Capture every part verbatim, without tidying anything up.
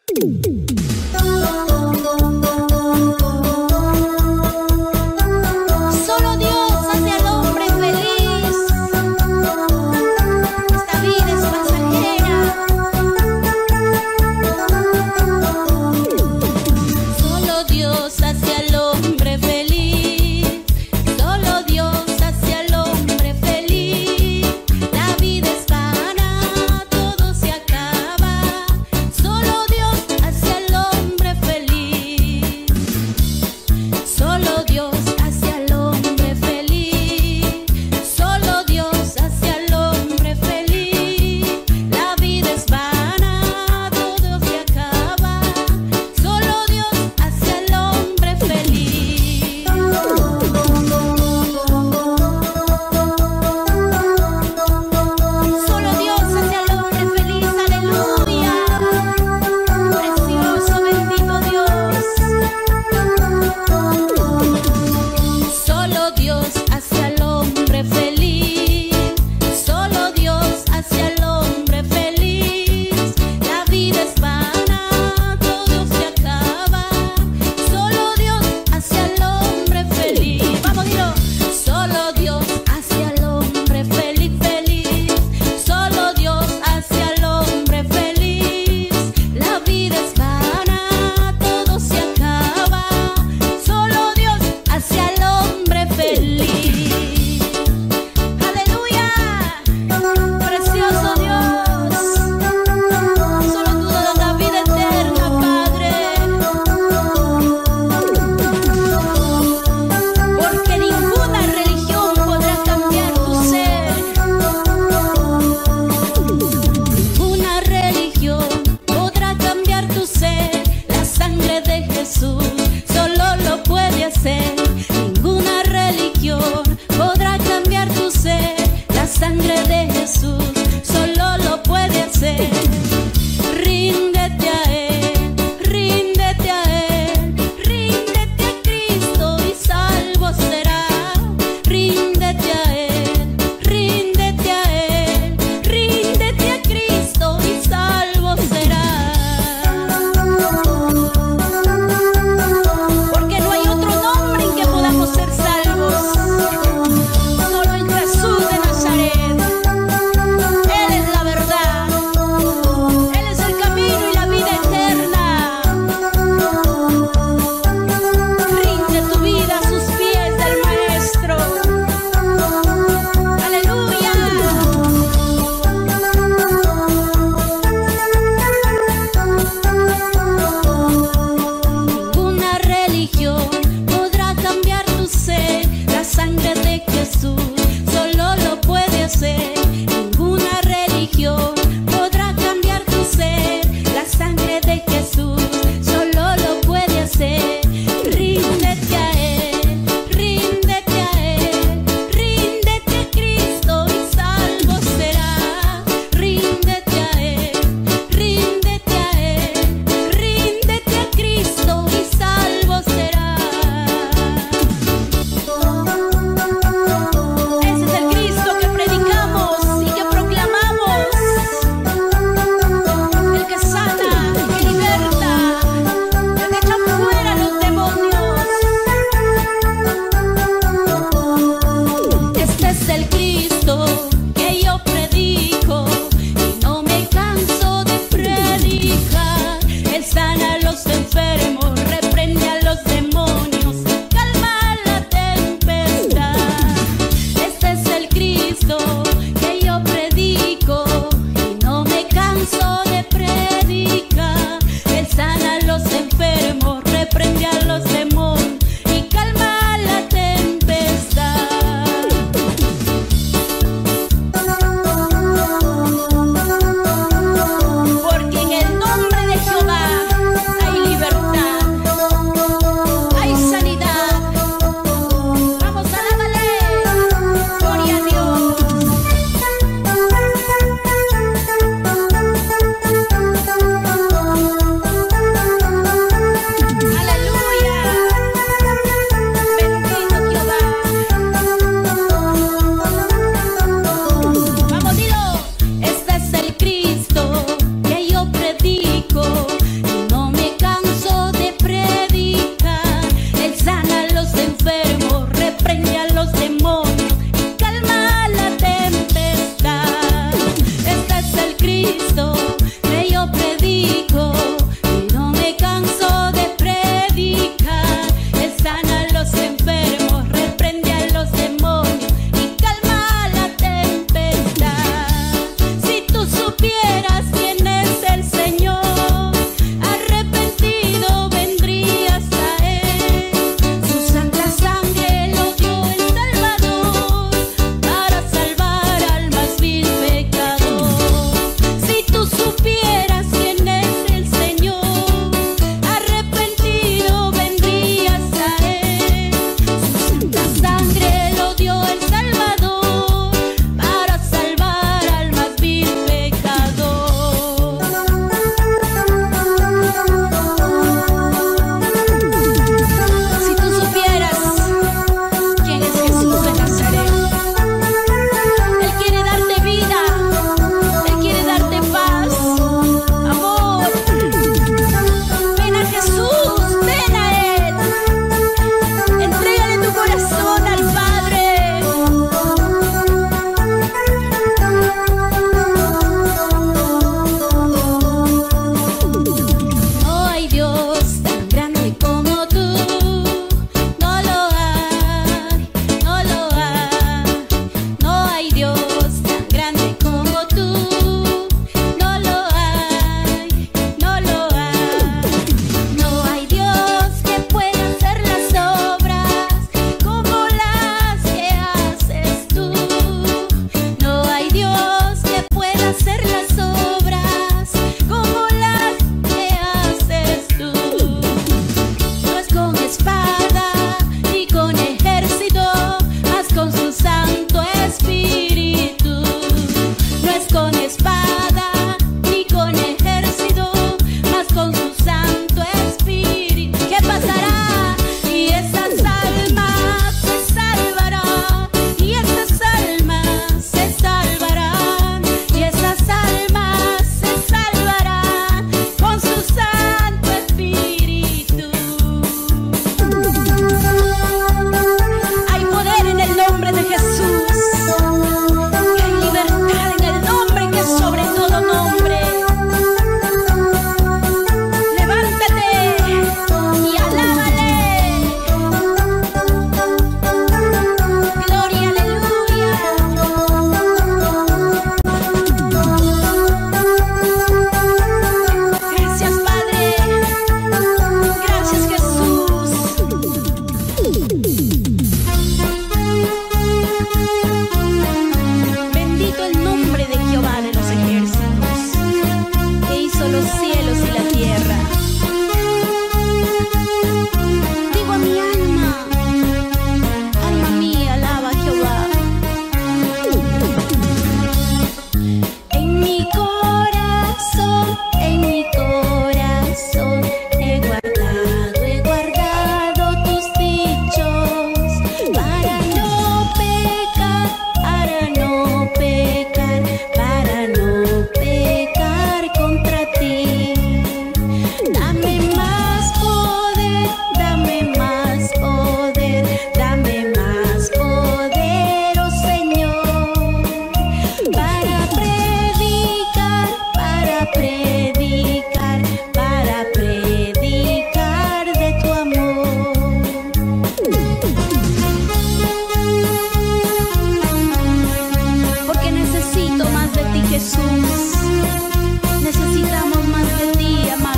Solo Dios hace al hombre feliz. Esta vida es pasajera. Solo Dios hace al hombre feliz. Solo Dios hace al hombre feliz. La vida es vana, todo se acaba. Solo Dios hace al hombre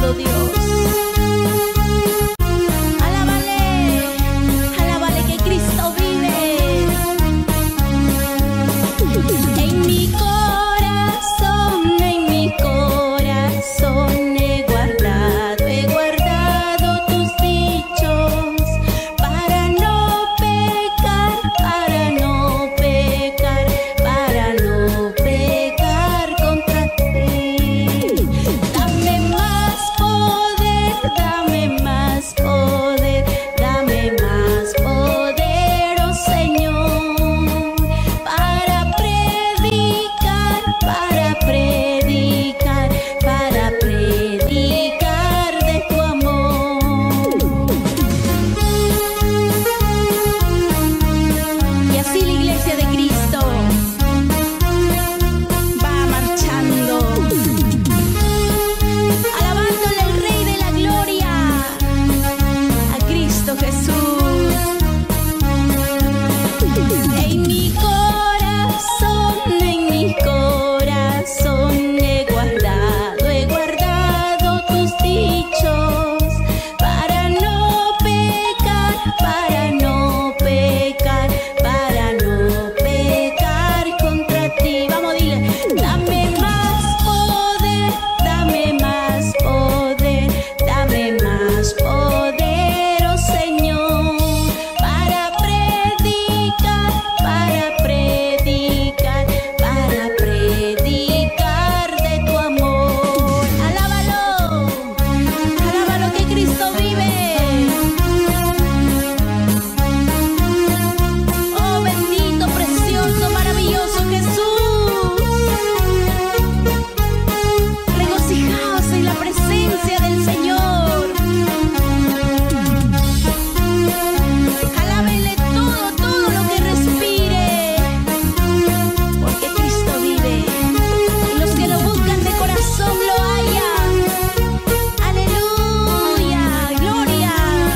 amado Dios. Alábale, alábale que Cristo vive. En mi corazón, en mi corazón he guardado, he guardado tus dichos para no pecar, para no pecar, para no pecar contra ti. Dame más poder, dame más poder, dame más poder, oh Señor, para predicar, para predicar, para predicar de tu amor. Y así la iglesia de Cristo va marchando, alabándole al Rey de la Gloria, a Cristo Jesús. En mi corazón, en mi corazón he guardado, he guardado tus dichos para no pecar, para no pecar, para no pecar contra ti. Vamos, dile, dame más poder, dame más poder, dame más poder, oh Señor, para predicar, para predicar, para predicar de tu amor. Alábalo, alábalo que Cristo vive. Oh, bendito, precioso, maravilloso Jesús. Regocijaos en la presencia del Señor. Alábenle todo, todo lo que respire, porque Cristo vive y los que lo buscan de corazón lo hallan. Aleluya, gloria.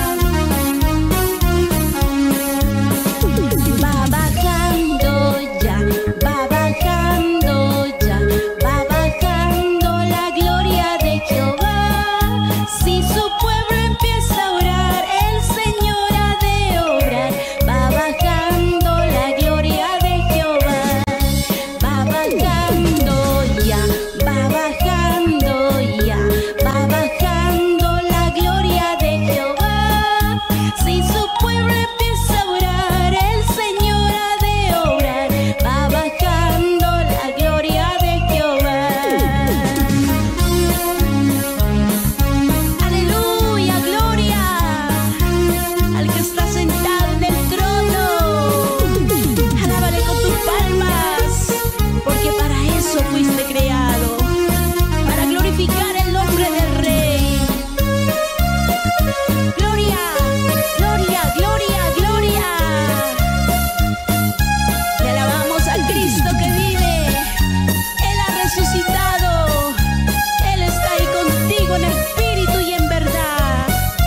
Va bajando ya, va bajando ya, va bajando la gloria de Jehová. Si su pueblo empieza a orar, el Señor ha de obrar. Va bajando la gloria de Jehová. Va bajando ya, va bajando ya, va bajando la gloria de Jehová. Si su pueblo empieza a orar, el Señor ha de obrar. Va bajando la gloria de Jehová. Aleluya, gloria al que está sentado en el trono. Alábale con tus palmas, porque para eso fuiste creado, para glorificar el nombre del Rey. Gloria, gloria, gloria, gloria. Le alabamos a Cristo que vive. Él ha resucitado. Él está ahí contigo en espíritu y en verdad.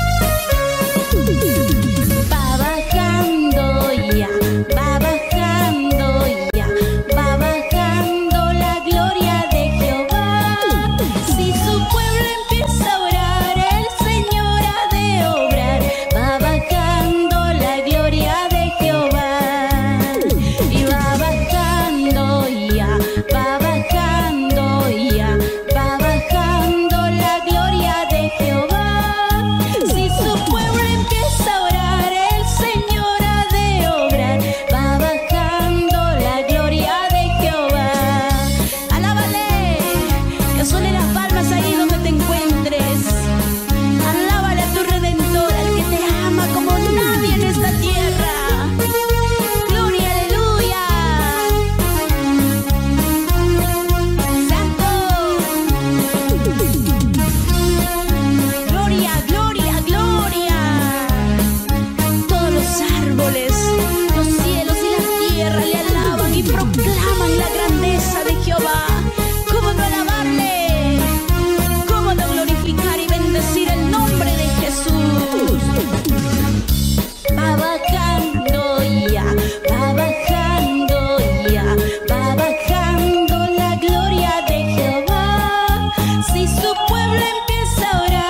Va bajando ya, va bajando ya, va bajando la gloria de Jehová. Si su pueblo empieza a orar, el Señor ha de obrar. Va bajando la gloria de Jehová. Y va bajando ya, va bajando ya, va bajando la gloria de Jehová. Si su pueblo empieza a orar, el Señor ha de obrar. Va bajando la gloria de Jehová. Alábale, que suenen las palmas ahí donde te encuentres. Alábale a tu Redentor, al que te ama como nadie en esta tierra. Gloria, aleluya. Santo. Gloria, gloria, gloria. Todos los árboles, los cielos y la tierra le alaban y proclaman la grandeza de Jehová. ¿Cómo no alabarle? ¿Cómo no glorificar y bendecir el nombre de Jesús? Va bajando ya, va bajando ya, va bajando la gloria de Jehová. Si su pueblo empieza a orar,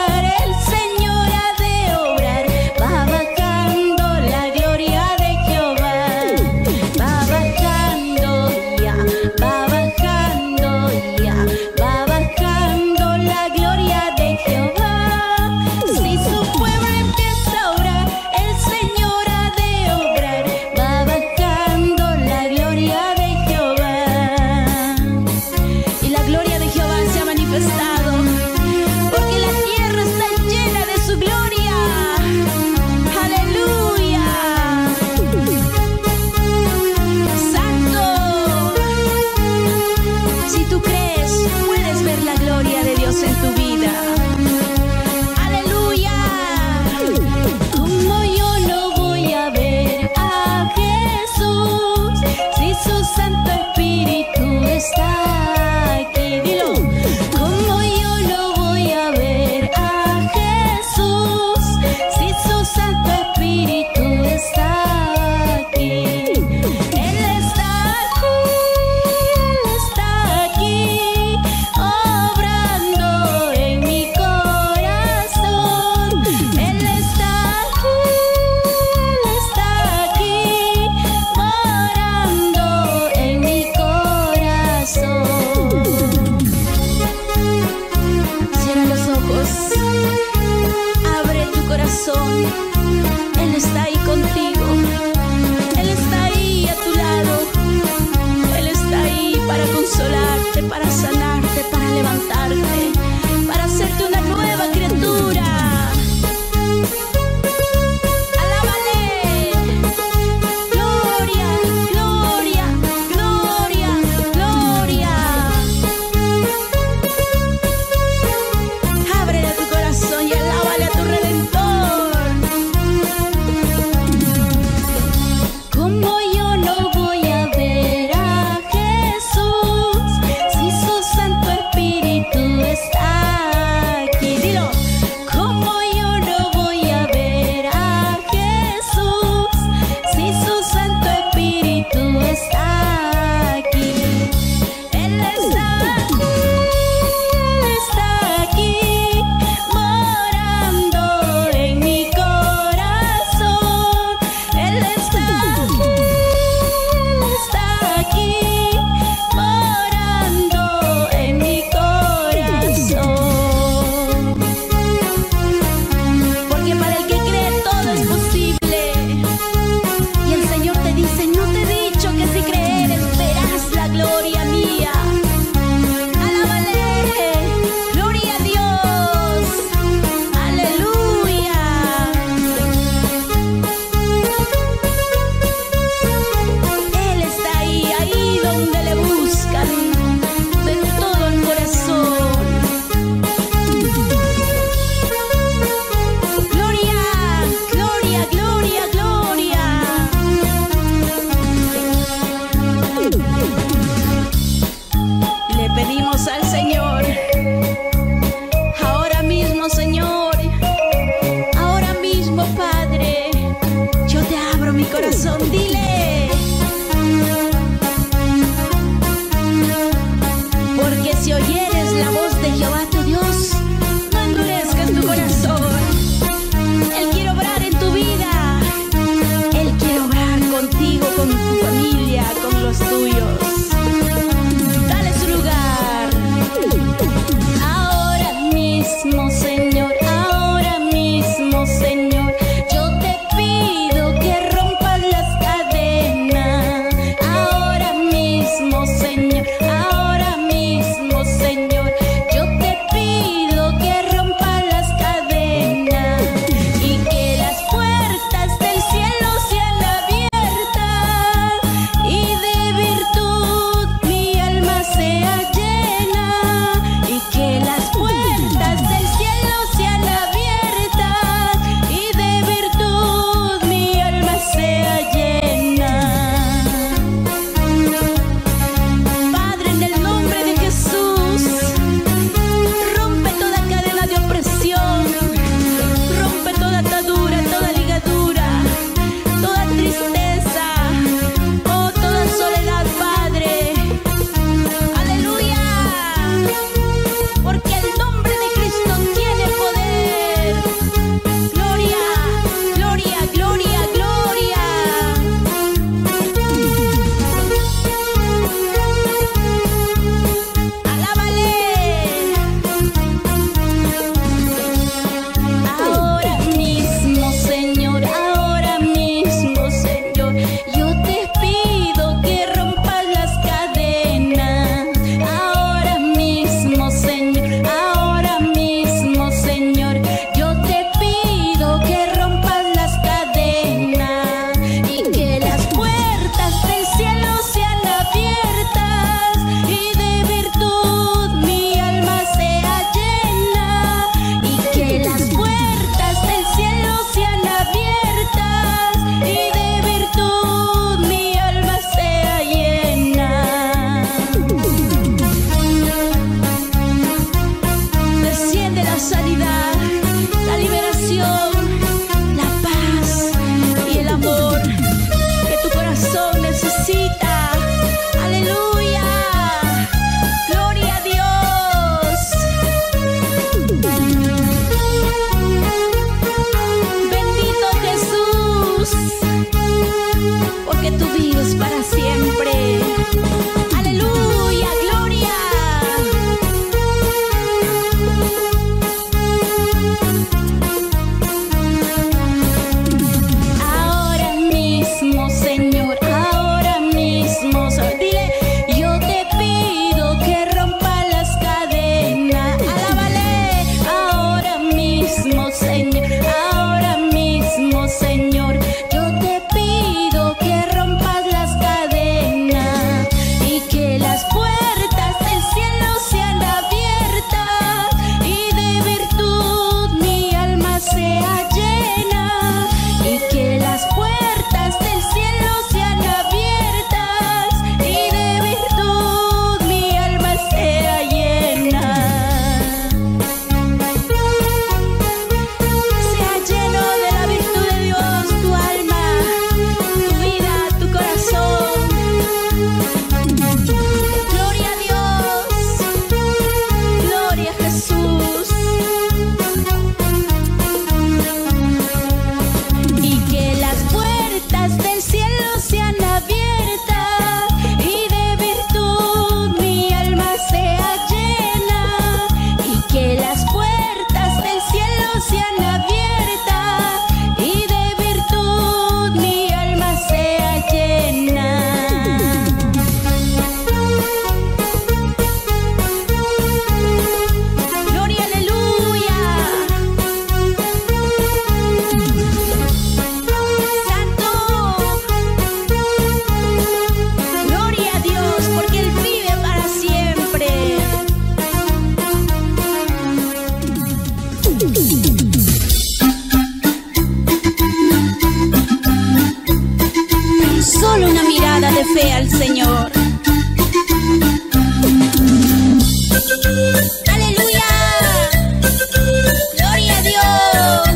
corazón. Él está ahí contigo. Él está ahí a tu lado. Él está ahí para consolarte, para sanarte, para levantarte, para hacerte una nueva criatura. al Señor. ¡Aleluya! ¡Gloria a Dios!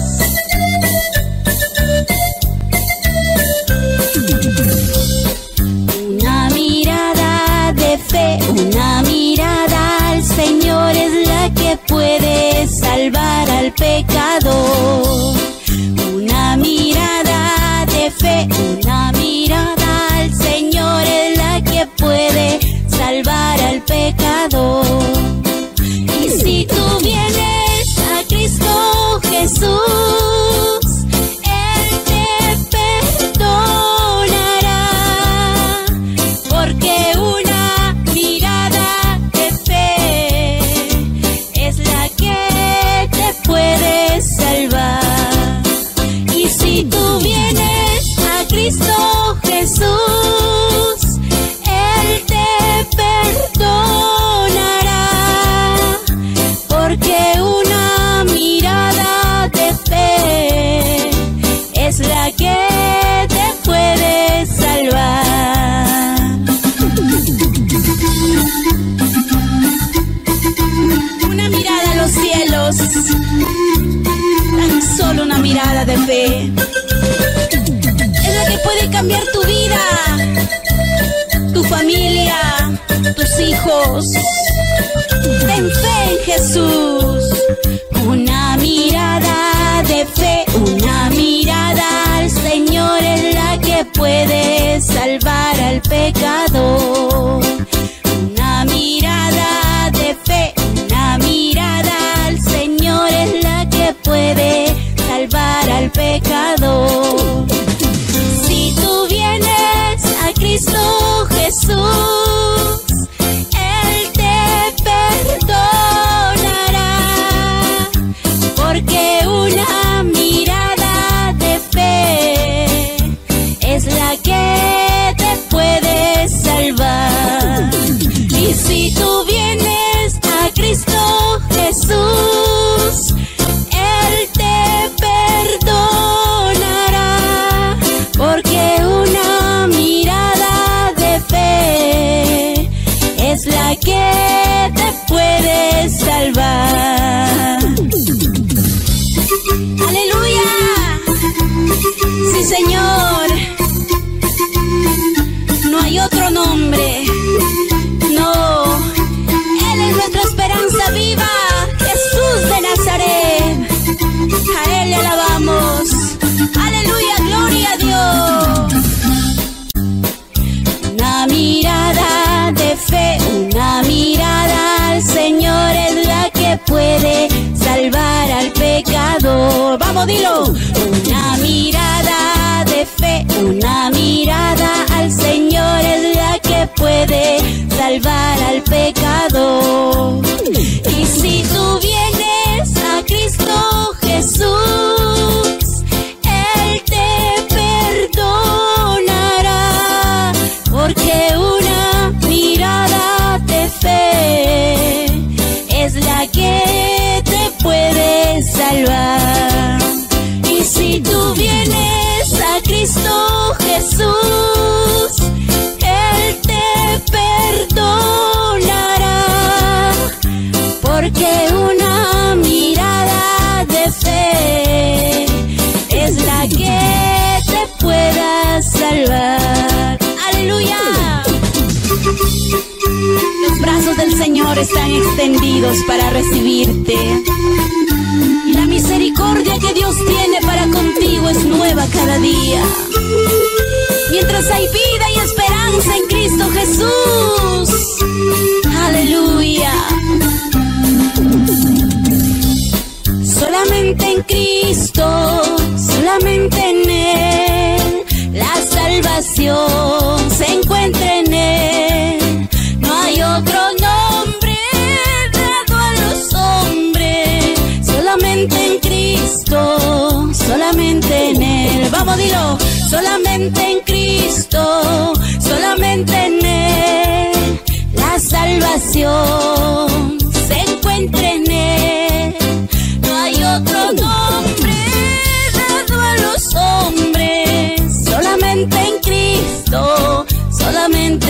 Una mirada de fe, una mirada al Señor es la que puede salvar al pecador. Una mirada de fe, una mirada al Señor es la que puede salvar al pecador. Y si tú vienes a Cristo Jesús, Él te perdonará, porque una mirada de fe es la que te puede salvar. Y si tú vienes a Cristo Jesús, Él te perdonará, porque una mirada de fe es la que te puede salvar. Una mirada a los cielos, tan solo una mirada de fe es la que puede cambiar tu vida, tu familia, tus hijos. Ten fe en Jesús. Una mirada de fe, una mirada al Señor es la que puede salvar al pecador. Una mirada de fe, una mirada al Señor es la que puede salvar al pecador. Si tú vienes a Cristo Jesús, Él te perdonará, porque una mirada de fe es la que te puede salvar. Y si tú vienes a Cristo Jesús, Él te perdonará, porque una mirada de fe es la que te puede salvar. ¡Aleluya! Sí, Señor. No hay otro nombre. No. Él es nuestra esperanza viva. Jesús de Nazaret. A Él le alabamos. ¡Aleluya! ¡Gloria a Dios! Una mirada de fe, una mirada al Señor es la que puede salvar al pecador. Vamos, dilo. Una mirada de fe, una mirada al Señor es la que puede salvar al pecador. Y si tú vienes a Cristo Jesús, Él te perdonará, porque una mirada de fe es la que te puede salvar. Y si tú vienes a Cristo Jesús, Él te perdonará, porque una mirada de fe es la que te pueda salvar. ¡Aleluya! Los brazos del Señor están extendidos para recibirte. Y la misericordia que Dios tiene para contigo es nueva cada día. Mientras hay vida y esperanza en Cristo Jesús. ¡Aleluya! Solamente en Cristo, solamente en Él, la salvación se encuentra en Él. No hay otro nombre dado a los hombres, solamente en Cristo, solamente en Él. Vamos, dilo. Solamente en Cristo, solamente en Él, la salvación se encuentra en Él. No hay otro nombre dado a los hombres, solamente en Cristo, solamente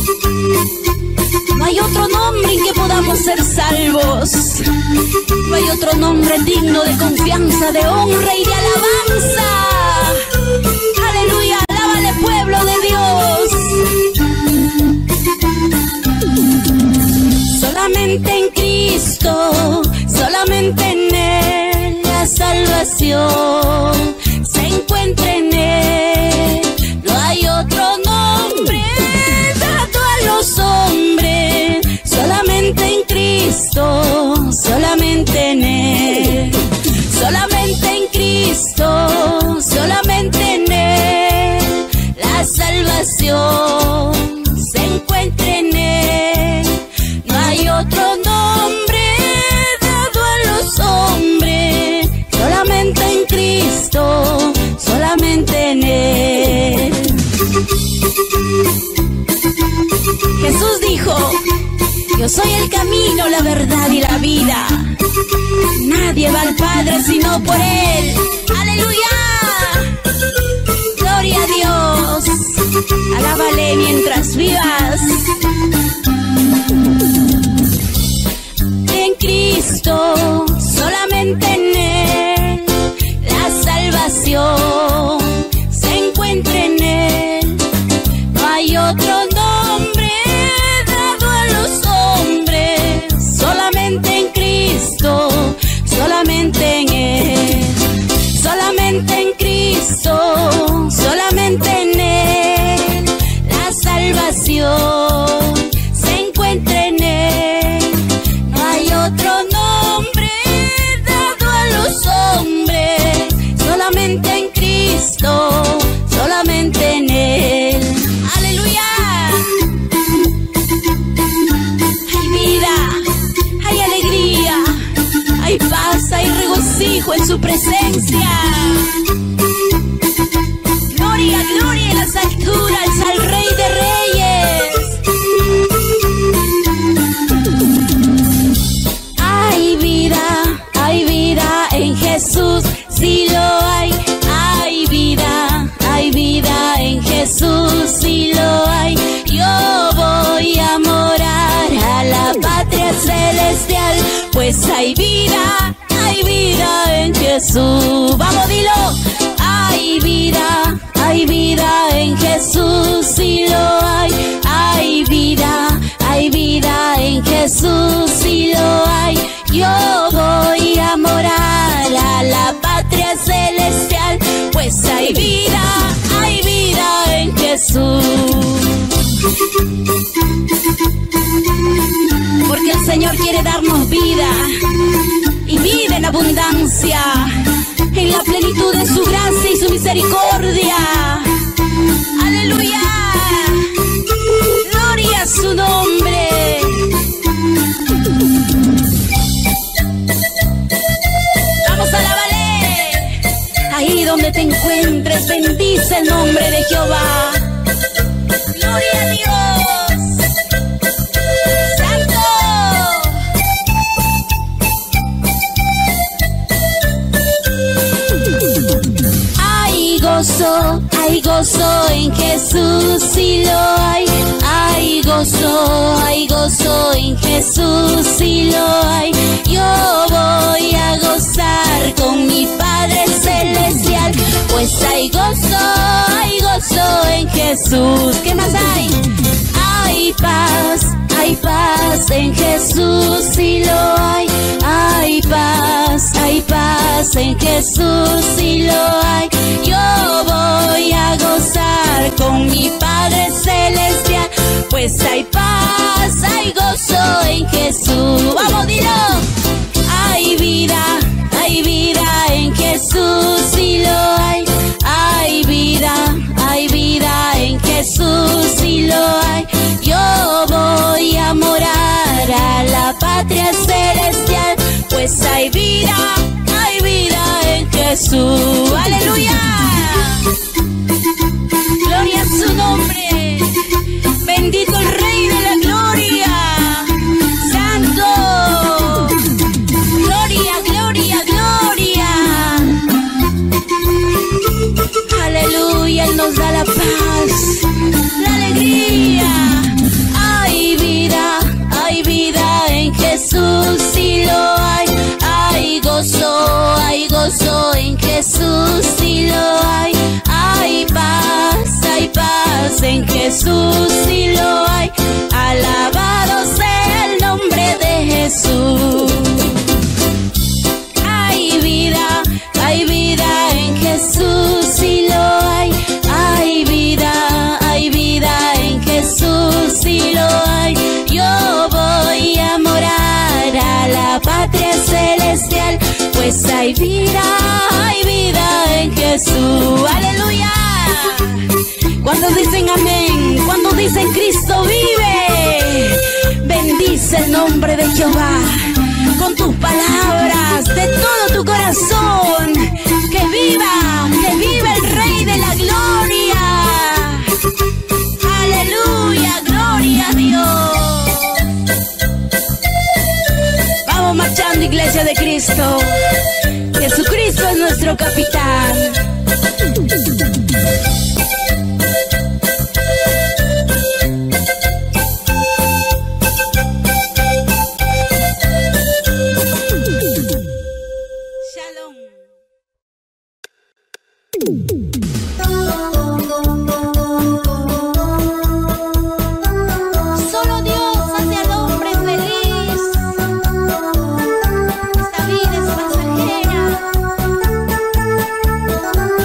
No hay otro nombre en que podamos ser salvos. No hay otro nombre digno de confianza, de honra y de alabanza. Aleluya, alábale pueblo de Dios. Solamente en Cristo, solamente en Él la salvación se encuentra en Él. No hay otro nombre dado a los hombres, solamente en Cristo, solamente en Él. Solamente en Cristo, solamente en Él la salvación se encuentra en Él. No hay otro nombre dado a los hombres, solamente en Cristo, solamente en Él. Jesús dijo: yo soy el camino, la verdad y la vida. Nadie va al Padre sino por Él. ¡Aleluya! ¡Gloria a Dios! Alábale mientras vivas. En Cristo, solamente en Él la salvación se encuentra en Él. No hay otro nombre dado a los hombres, solamente en Cristo, solamente en Él. Solamente en Cristo, solamente en Él la salvación se encuentra en Él. No hay otro nombre dado a los hombres, solamente en Cristo, solamente en Él. ¡Aleluya! Hay vida, hay alegría, hay paz, hay regocijo en su presencia. Gloria, gloria en las alturas al Rey de Reyes. Hay vida, hay vida en Jesús, sí lo hay. Hay vida, hay vida en Jesús, sí lo hay. Yo voy a morar a la patria celestial, pues hay vida, hay vida en Jesús. Vamos, dilo. Hay vida, hay vida en Jesús, sí lo hay. Hay vida, hay vida en Jesús, sí lo hay. Yo voy a morar a la patria celestial, pues hay vida, hay vida en Jesús. Porque el Señor quiere darnos vida, y vida en abundancia, en la plenitud de su gracia y su misericordia. ¡Aleluya! ¡Gloria a su nombre! ¡Vamos a la valer! Ahí donde te encuentres, bendice el nombre de Jehová. ¡Gloria a Dios! ¡Santo! Hay gozo, hay gozo en Jesús, sí lo hay. Hay gozo, hay gozo en Jesús, sí lo hay. Yo voy a gozar con mi Padre Celestial, pues hay gozo, hay gozo en Jesús. ¿Qué más hay? Hay paz, hay paz en Jesús, sí lo hay. Hay paz, hay paz en Jesús, sí lo hay. Yo voy a gozar con mi Padre Celestial, pues hay paz, hay gozo en Jesús. Vamos, dilo. Hay vida, hay vida en Jesús, sí lo hay. Hay vida, hay vida en Jesús, sí lo hay. Yo voy a morar a la patria celestial, pues hay vida, hay vida en Jesús. ¡Aleluya! Gloria a su nombre. Bendito el Rey de la Gloria. Santo. Gloria, gloria, gloria. Aleluya, Él nos da la paz, la alegría. Jesús sí lo hay. Hay gozo, hay gozo en Jesús sí lo hay. Hay paz, hay paz en Jesús sí lo hay. Alabado sea el nombre de Jesús. Hay vida, hay vida en Jesús sí lo hay. Hay vida, hay vida en Jesús sí lo hay. Yo voy a morar a la patria celestial, pues hay vida, hay vida en Jesús. ¡Aleluya! ¿Cuántos dicen amén? ¿Cuántos dicen Cristo vive? Bendice el nombre de Jehová con tus palabras de todo tu corazón. Que viva, que viva el Rey de la Gloria. Aleluya, gloria a Dios. Vamos marchando, Iglesia de Cristo. Jesucristo es nuestro capitán. Shalom. Solo Dios hace al hombre feliz. Esta vida es pasajera.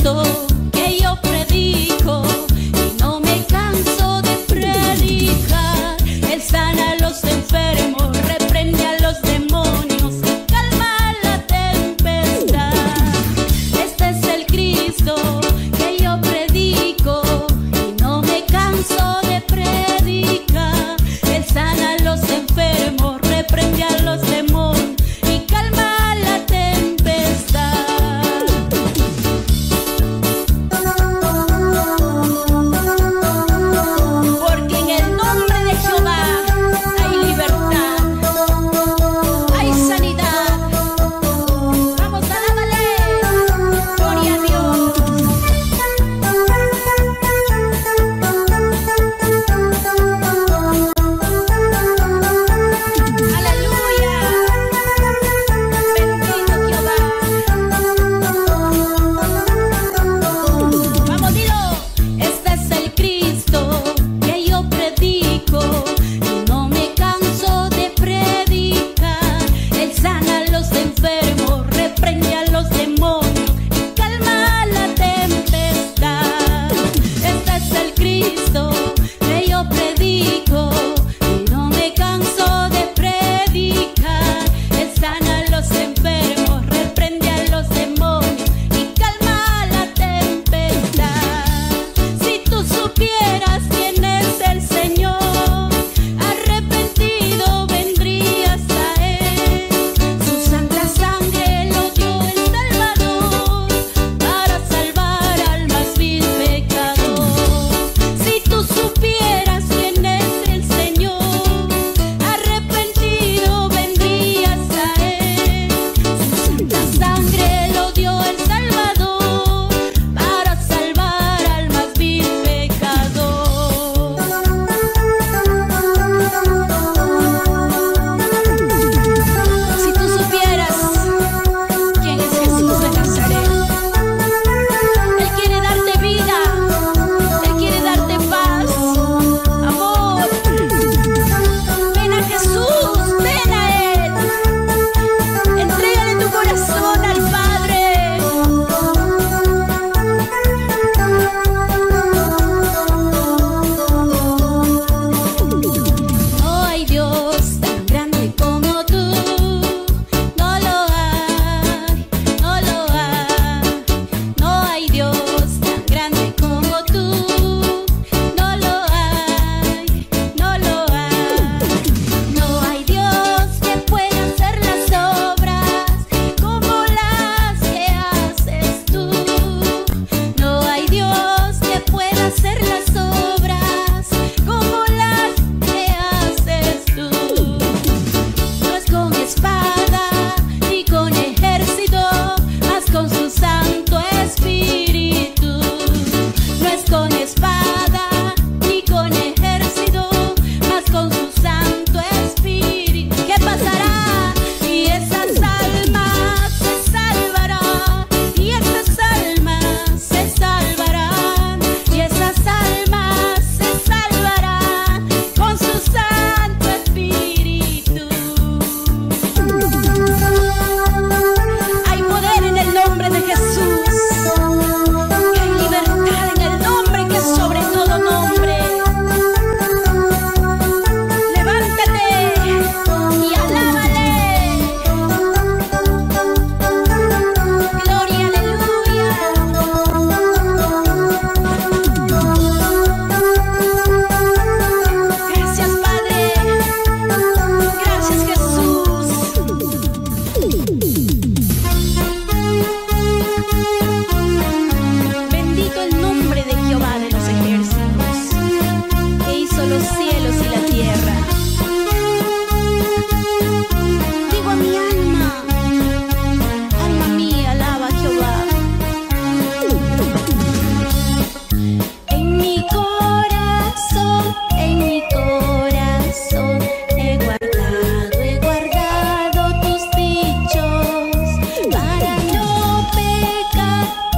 Para no pecar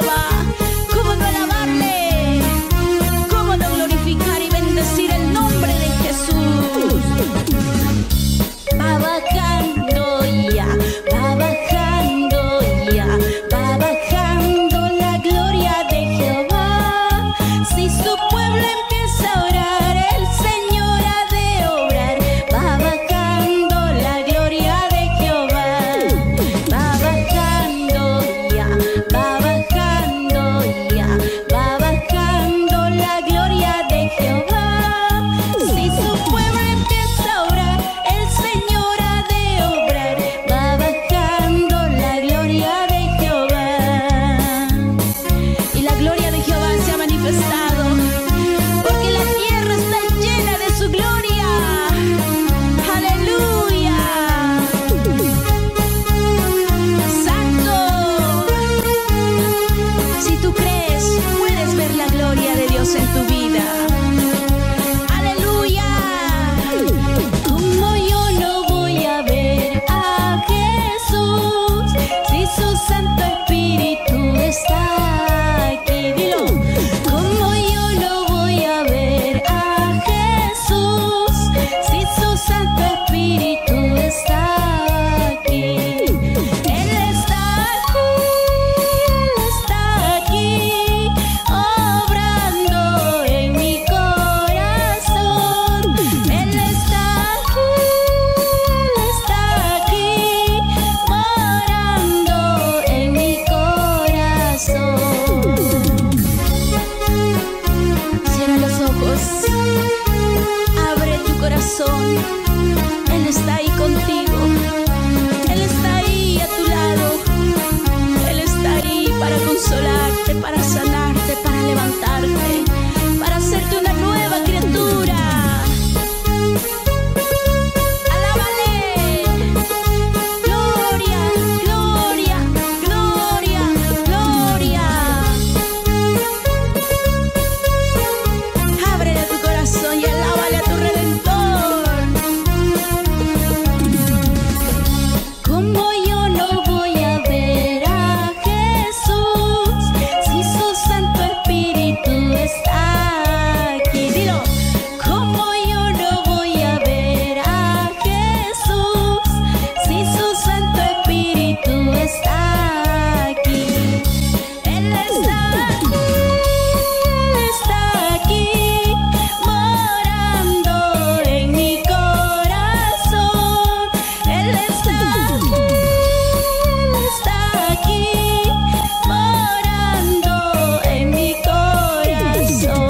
Jehová? ¿Cómo no alabarle? ¿Cómo no glorificar y bendecir el nombre de Jesús? Va bajando ya, va bajando ya, va bajando la gloria de Jehová. Si su pueblo empieza a orar, el Señor ha de obrar. Va bajando la gloria de Jehová. Va bajando ya, va bajando ya, va bajando la gloria de Jehová. Si su pueblo empieza a orar, el Señor ha de obrar. Va bajando la gloria de Jehová. Y la gloria de Jehová se ha manifestado, porque la tierra está llena de su gloria. Aleluya. Santo. Si tú crees, puedes ver la gloria de Dios en tu vida. Aleluya. Como yo no voy a ver a Jesús si su Santo Espíritu está aquí. Dilo. Como yo no voy a ver a Jesús si su Santo Espíritu está aquí. Él está aquí, Él está aquí, obrando en mi corazón. Él está aquí, Él está aquí, morando en mi corazón. Cierra los ojos, abre tu corazón. Él está ahí contigo, Él está ahí a tu lado. Él está ahí para consolarte, para sanarte, para levantarte, para hacerte una nueva criatura. Alábale. Gloria, gloria, gloria, gloria. Ábrele tu corazón y alábale a tu Redentor. Como yo no voy a ver a Jesús si su Santo Espíritu está aquí. Dilo. Como yo no voy a ver a Jesús si su Santo Espíritu está aquí. Él está aquí, Él está aquí, morando en mi corazón. Él está aquí, Él está aquí, morando en mi corazón.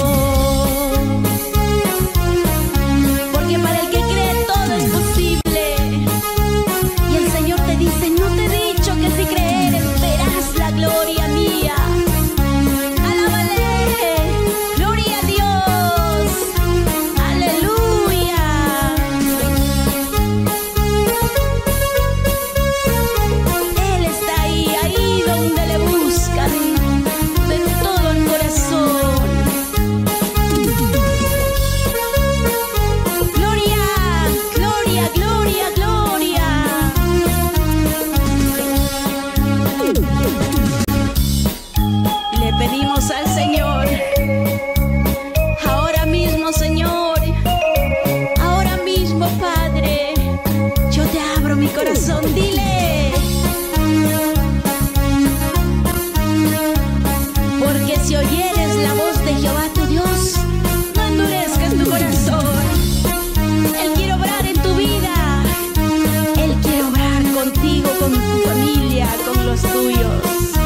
Porque para el que cree todo es posible. Y el Señor te dice: no te he dicho que si creeres verás la gloria mía. Alábale. Gloria a Dios. Aleluya. Él está ahí, ahí donde le buscan de todo el corazón. Gloria, gloria, gloria, gloria. Le pedimos al Señor, ahora mismo, Señor, ahora mismo, Padre, yo te abro mi corazón. Dile. Porque si oyeres la voz de Jehová tu Dios, no endurezcas tu corazón. Él quiere obrar en tu vida. Él quiere obrar contigo, con tu familia, con los tuyos.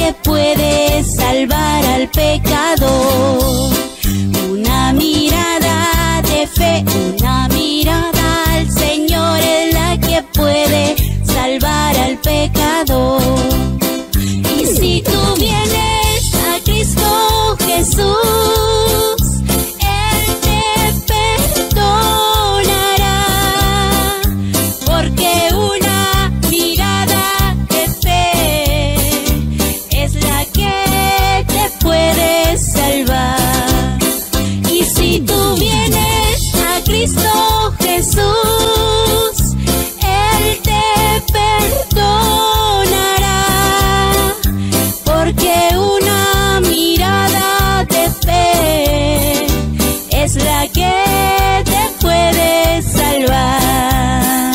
te puede salvar al pecador. Una mirada de fe, una mirada al Señor es la que puede salvar al pecador. Y si tú vienes a Cristo Jesús, Él te perdonará, porque una mirada de fe es la que te puede salvar. Y si tú vienes a Cristo Jesús, Él te perdonará, porque una mirada de fe es la que te puede salvar.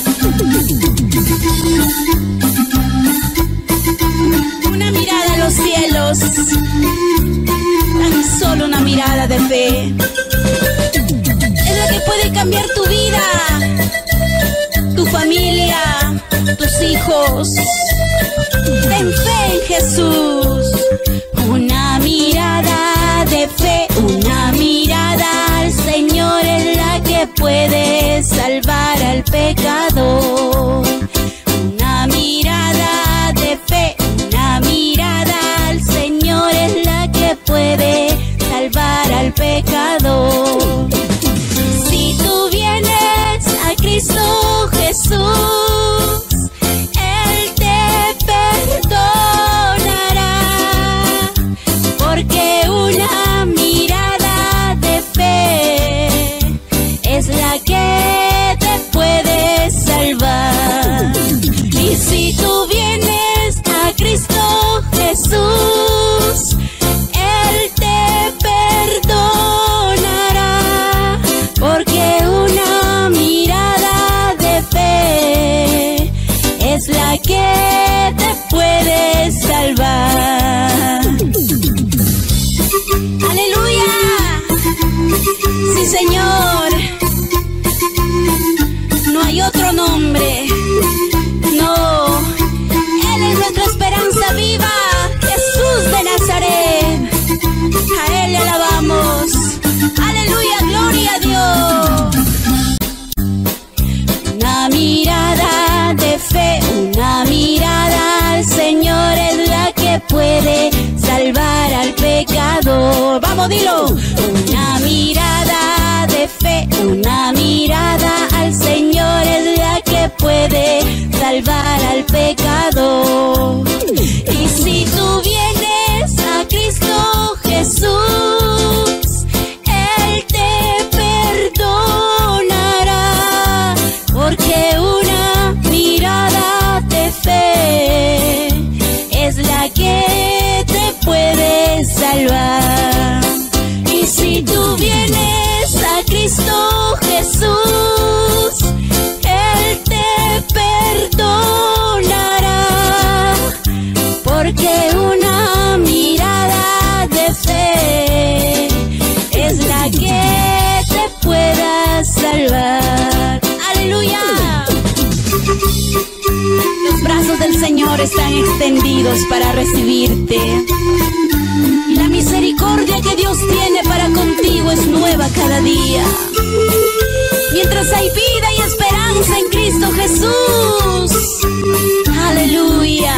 Una mirada a los cielos, tan solo una mirada de fe, es la que puede cambiar tu vida, tu familia, tus hijos. Ten fe en Jesús. Una mirada de fe, una mirada al Señor es la que puede salvar al pecador. Una mirada de fe, una mirada al Señor es la que puede salvar al pecador. Si tú vienes a Cristo Jesús, Él te perdonará, porque una mirada de fe es la que te puede salvar. Y si tú vienes a Cristo Jesús, Él te perdonará, porque una mirada de fe es la que te puede salvar. ¡Aleluya! Sí, Señor. No hay otro nombre. No. Él es nuestra esperanza viva. Jesús de Nazaret. A Él le alabamos. ¡Aleluya! ¡Gloria a Dios! Una mirada de fe, una mirada al Señor es la que puede salvar al pecador. Vamos, dilo. Una mirada de fe, una mirada al Señor es la que puede salvar al pecador. Y si tú vienes a Cristo Jesús, Él te perdonará, porque una mirada de fe es la que te puede salvar. Y si tú vienes a Cristo Jesús, Él te perdonará, porque una mirada de fe es la que te pueda salvar. ¡Aleluya! Los brazos del Señor están extendidos para recibirte. Y la misericordia que Dios tiene para contigo es nueva cada día. Mientras hay vida y esperanza en Cristo Jesús. ¡Aleluya!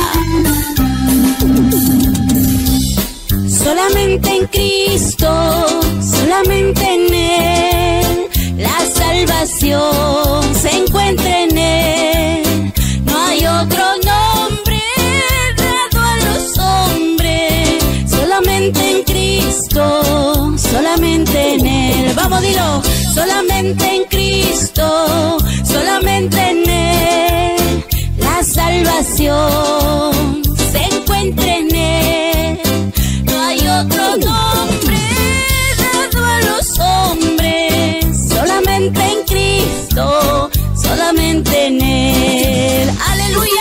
Solamente en Cristo, solamente en Él, la salvación se encuentra en Él. No hay otro nombre dado a los hombres, solamente en Cristo, solamente en Él. Vamos, dilo. Solamente en Cristo, solamente en Él, la salvación se encuentra en Él. No hay otro nombre dado a los hombres, solamente en Cristo, solamente en Él. ¡Aleluya!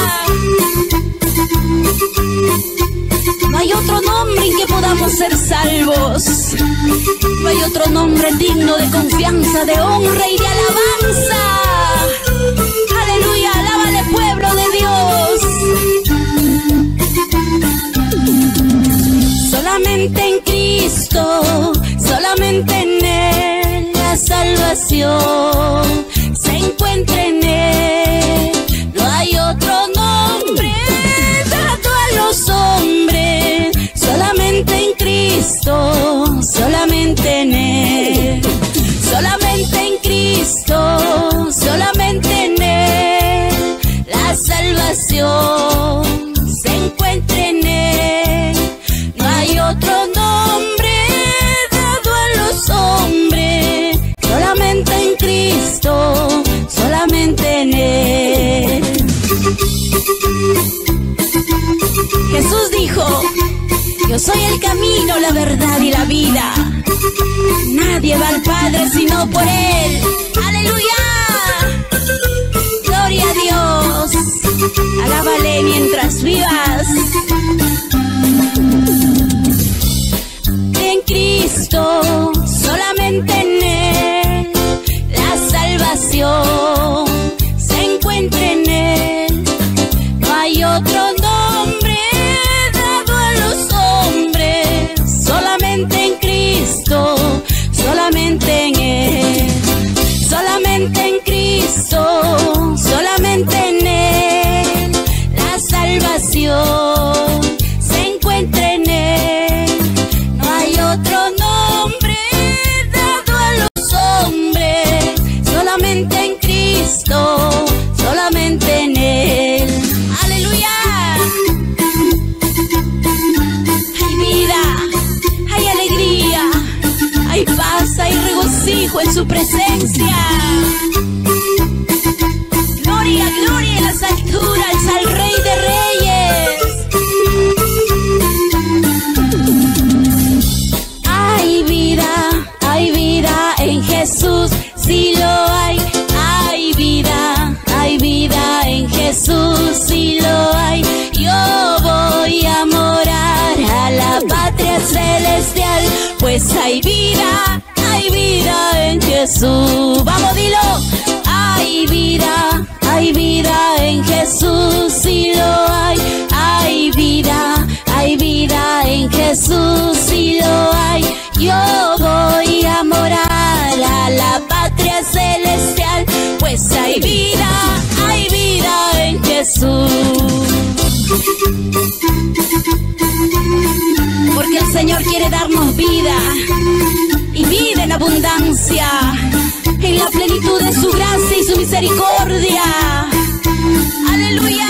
No hay otro nombre en que podamos ser salvos. No hay otro nombre digno de confianza, de honra y de alabanza. ¡Aleluya! ¡Alábale, pueblo de Dios! Cristo, solamente en Él la salvación se encuentra en Él. No hay otro nombre dado a los hombres, solamente en Cristo, solamente en Él. Solamente en Cristo, solamente en Él la salvación se encuentra en Él. No hay otro nombre dado a los hombres, solamente en Cristo, solamente en Él. Jesús dijo: yo soy el camino, la verdad y la vida. Nadie va al Padre sino por Él. ¡Aleluya! ¡Gloria a Dios! Alábale mientras vivas. En Cristo, solamente en Él la salvación se encuentra en Él. No hay otro nombre dado a los hombres, solamente en Cristo, solamente en Él. Solamente en Cristo, solamente en Él la salvación se encuentra en Él. No hay otro nombre dado a los hombres, solamente en Cristo, solamente en Él. ¡Aleluya! Hay vida, hay alegría, hay paz, hay regocijo en su presencia. Gloria, gloria en las alturas al Rey de Reyes. Hay vida, hay vida en Jesús, sí lo hay. Hay vida, hay vida en Jesús, sí lo hay. Yo voy a morar a la patria celestial, pues hay vida, hay vida en Jesús. Vamos, dilo. Hay vida, hay vida en Jesús, sí lo hay. Hay vida, hay vida en Jesús, sí lo hay. Yo voy a morar a la patria celestial, pues hay vida, hay vida en Jesús. Porque el Señor quiere darnos vida, y vida en abundancia, en la plenitud de su gracia y su misericordia. ¡Aleluya!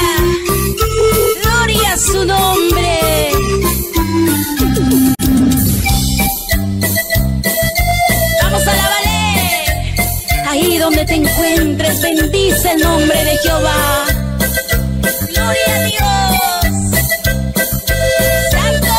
¡Gloria a su nombre! ¡Vamos a alabarle! Ahí donde te encuentres, bendice el nombre de Jehová. ¡Gloria a Dios! ¡Santo!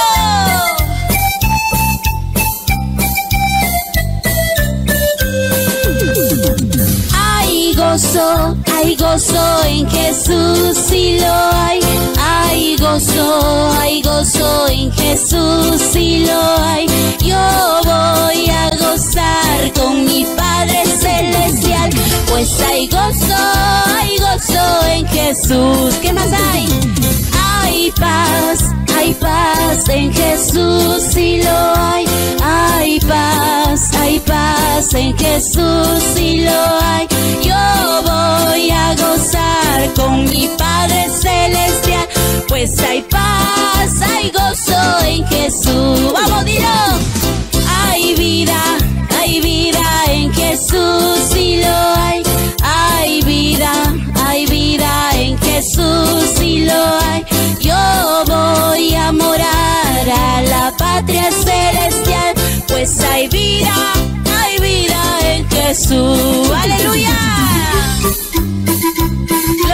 Hay gozo, hay gozo en Jesús, sí lo hay. Hay gozo, hay gozo en Jesús, sí lo hay. Yo voy a gozar con mi Padre Celestial, pues hay gozo, hay gozo en Jesús. ¿Qué más hay? Hay paz, hay paz en Jesús, sí lo hay. Hay paz, hay paz en Jesús, sí lo hay. Yo voy a gozar con mi Padre Celestial, pues hay paz, hay gozo en Jesús. Vamos, dilo. Hay vida, hay vida en Jesús, sí lo hay. Hay vida, hay vida en Jesús, sí lo hay. Yo voy a morar a la patria celestial, pues hay vida, hay vida en Jesús. ¡Aleluya!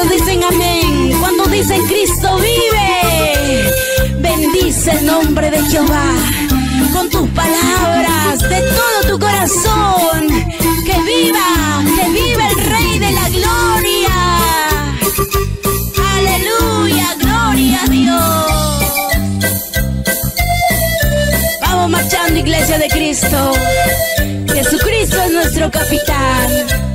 ¿Cuántos dicen amén? ¿Cuántos dicen Cristo vive? Bendice el nombre de Jehová con tus palabras, de todo tu corazón. Que viva, que viva el Rey de la Gloria. Aleluya, gloria a Dios. Vamos marchando, Iglesia de Cristo. Jesucristo es nuestro capitán.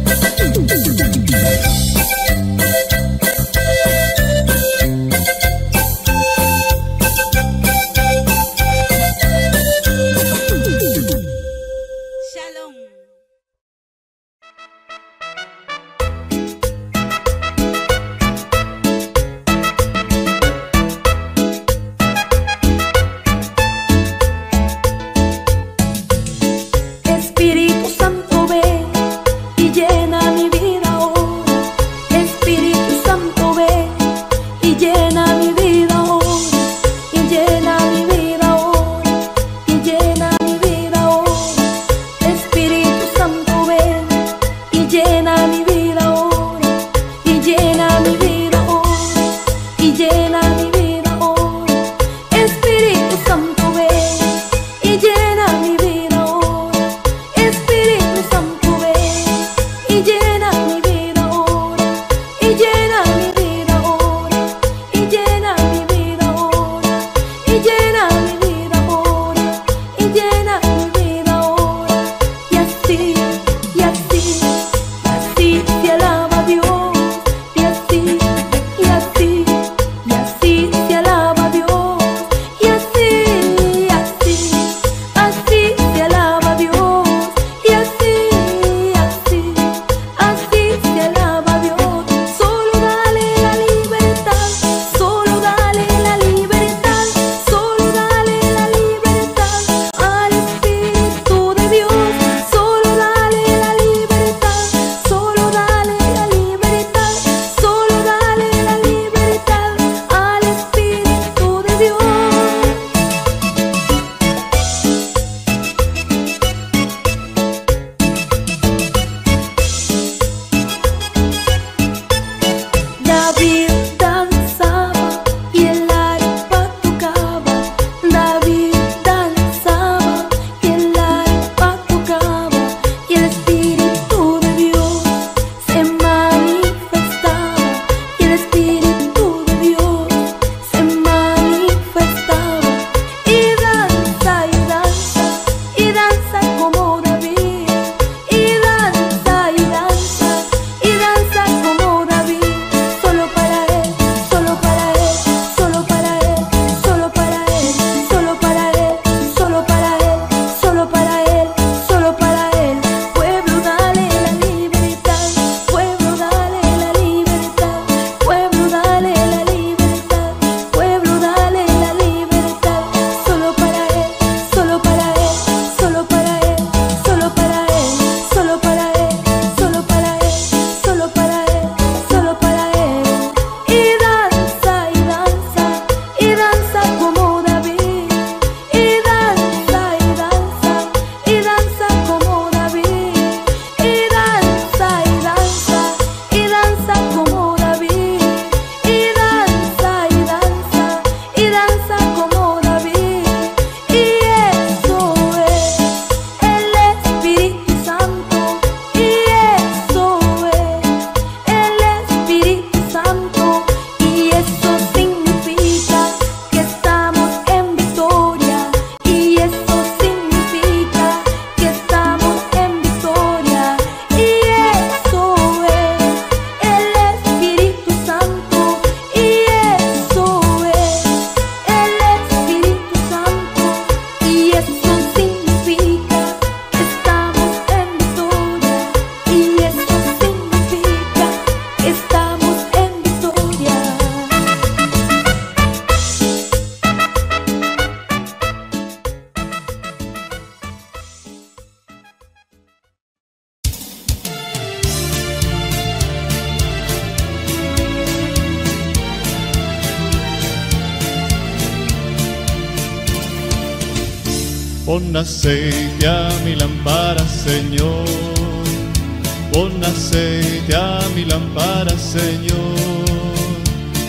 Pon aceite a mi lámpara, Señor. Pon aceite a mi lámpara, Señor.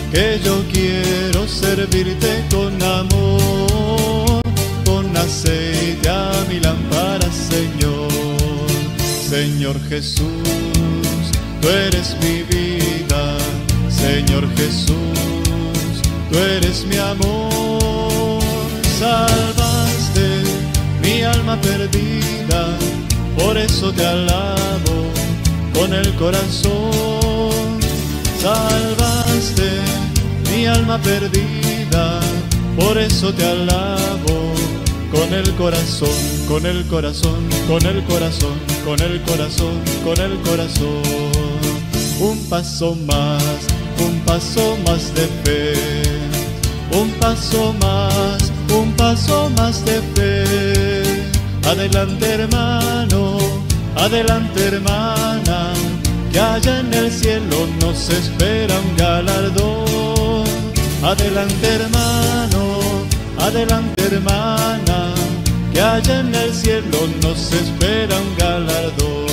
que yo quiero servirte con amor. Pon aceite a mi lámpara, Señor. Señor Jesús, tú eres mi vida. Señor Jesús, tú eres mi amor. Salvaste mi alma perdida, por eso te alabo con el corazón. Salvaste mi alma perdida, por eso te alabo con el corazón, con el corazón, con el corazón, con el corazón, con el corazón. Un paso más, un paso más de fe, un paso más, un paso más de fe. Adelante, hermano, adelante, hermana, que allá en el cielo nos espera un galardón. Adelante, hermano, adelante, hermana, que allá en el cielo nos espera un galardón.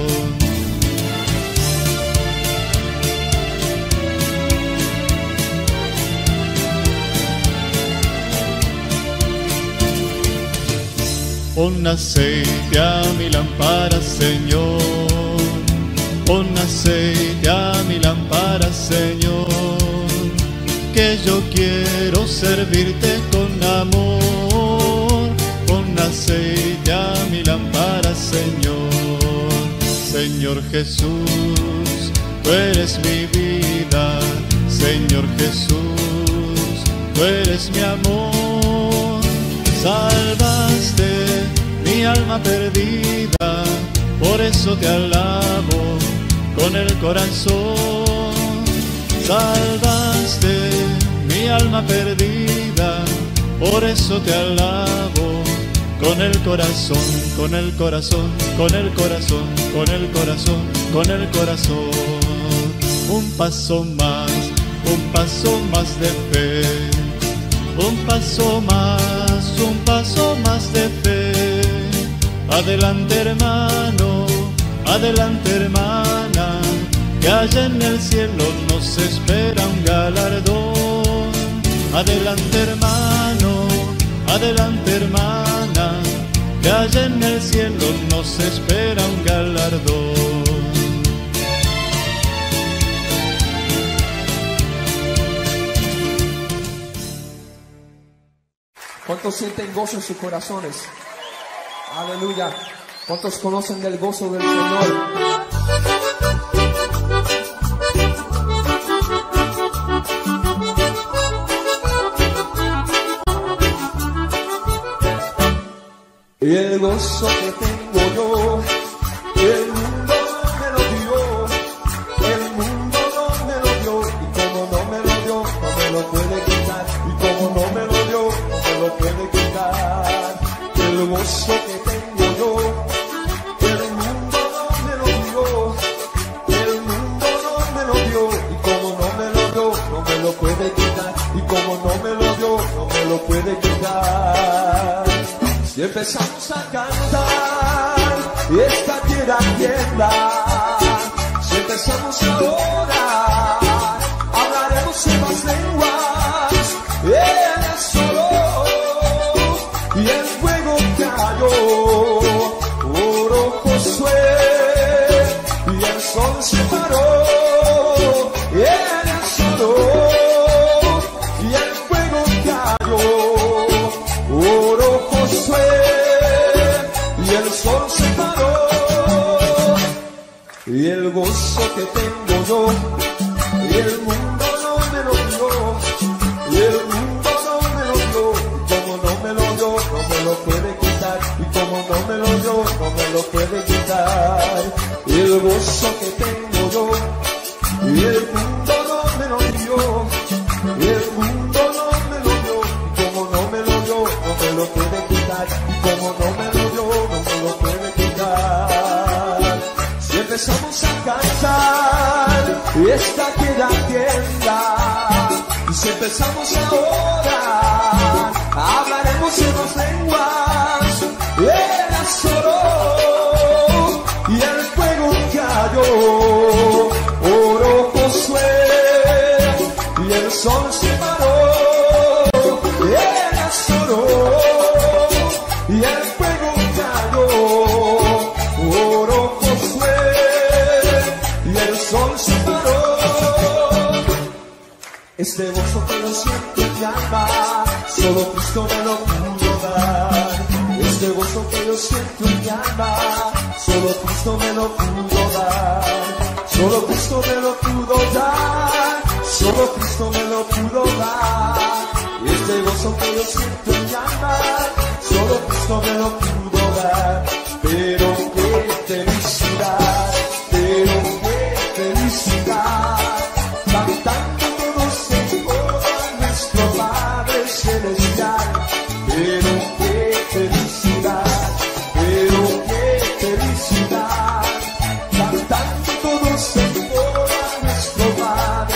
Pon aceite a mi lámpara, Señor. Pon aceite a mi lámpara, Señor, que yo quiero servirte con amor. Pon aceite a mi lámpara, Señor. Señor Jesús, tú eres mi vida. Señor Jesús, tú eres mi amor. Salvaste mi alma perdida, por eso te alabo con el corazón. Salvaste mi alma perdida, por eso te alabo con el corazón, con el corazón, con el corazón, con el corazón, con el corazón. Un paso más, un paso más de fe, un paso más, un paso más de fe. Adelante, hermano, adelante, hermana, que allá en el cielo nos espera un galardón. Adelante, hermano, adelante, hermana, que allá en el cielo nos espera un galardón. ¿Cuántos sienten gozo en sus corazones? Aleluya. ¿Cuántos conocen del gozo del Señor? Y el gozo que tengo yo, el mundo no me lo dio, el mundo no me lo dio, y como no me lo dio, no me lo puede quitar, y como no me lo dio, no me lo puede quitar. El gozo que tengo yo, el mundo no me lo dio, el mundo no me lo dio, y como no me lo dio, no me lo puede quitar, y como no me lo dio, no me lo puede quitar. Si empezamos a cantar y esta tierra tiembla, si empezamos a orar, hablaremos en más lenguas. Él es solo y el fuego cayó, oró Josué y el sol se paró. Él es solo y el fuego cayó, oró Josué y el sol se paró. Y el gozo que tengo yo, y el mundo no me lo dio, y el mundo no me lo dio, y como no me lo dio, no me lo puede quitar, y como no me lo dio, no me lo puede quitar. Y el gozo que tengo yo, y el mundo no me lo dio, y el mundo no me lo dio, y como no me lo dio, no me lo puede quitar, y como no me lo dio, no me lo puede quitar. Si empezamos a cantar y esta tierra tiembla, y si empezamos a orar, hablaremos en dos lenguas. Él solo y el fuego cayó, oró Josué y el sol se paró, ella lloró y el fuego cayó. Oró Josué y el sol se paró. Este gozo que yo siento en mi alma, solo Cristo me lo pudo dar. Este gozo que yo siento en mi alma, solo Cristo me lo pudo dar. Solo Cristo me lo pudo dar. Solo Cristo me lo pudo dar. Este gozo que yo siento en mi alma, solo Cristo me lo pudo dar. Pero qué felicidad, pero qué felicidad, cantando todos en coro a nuestro Padre Celestial. Pero qué felicidad, pero qué felicidad, cantando todos en coro a nuestro Padre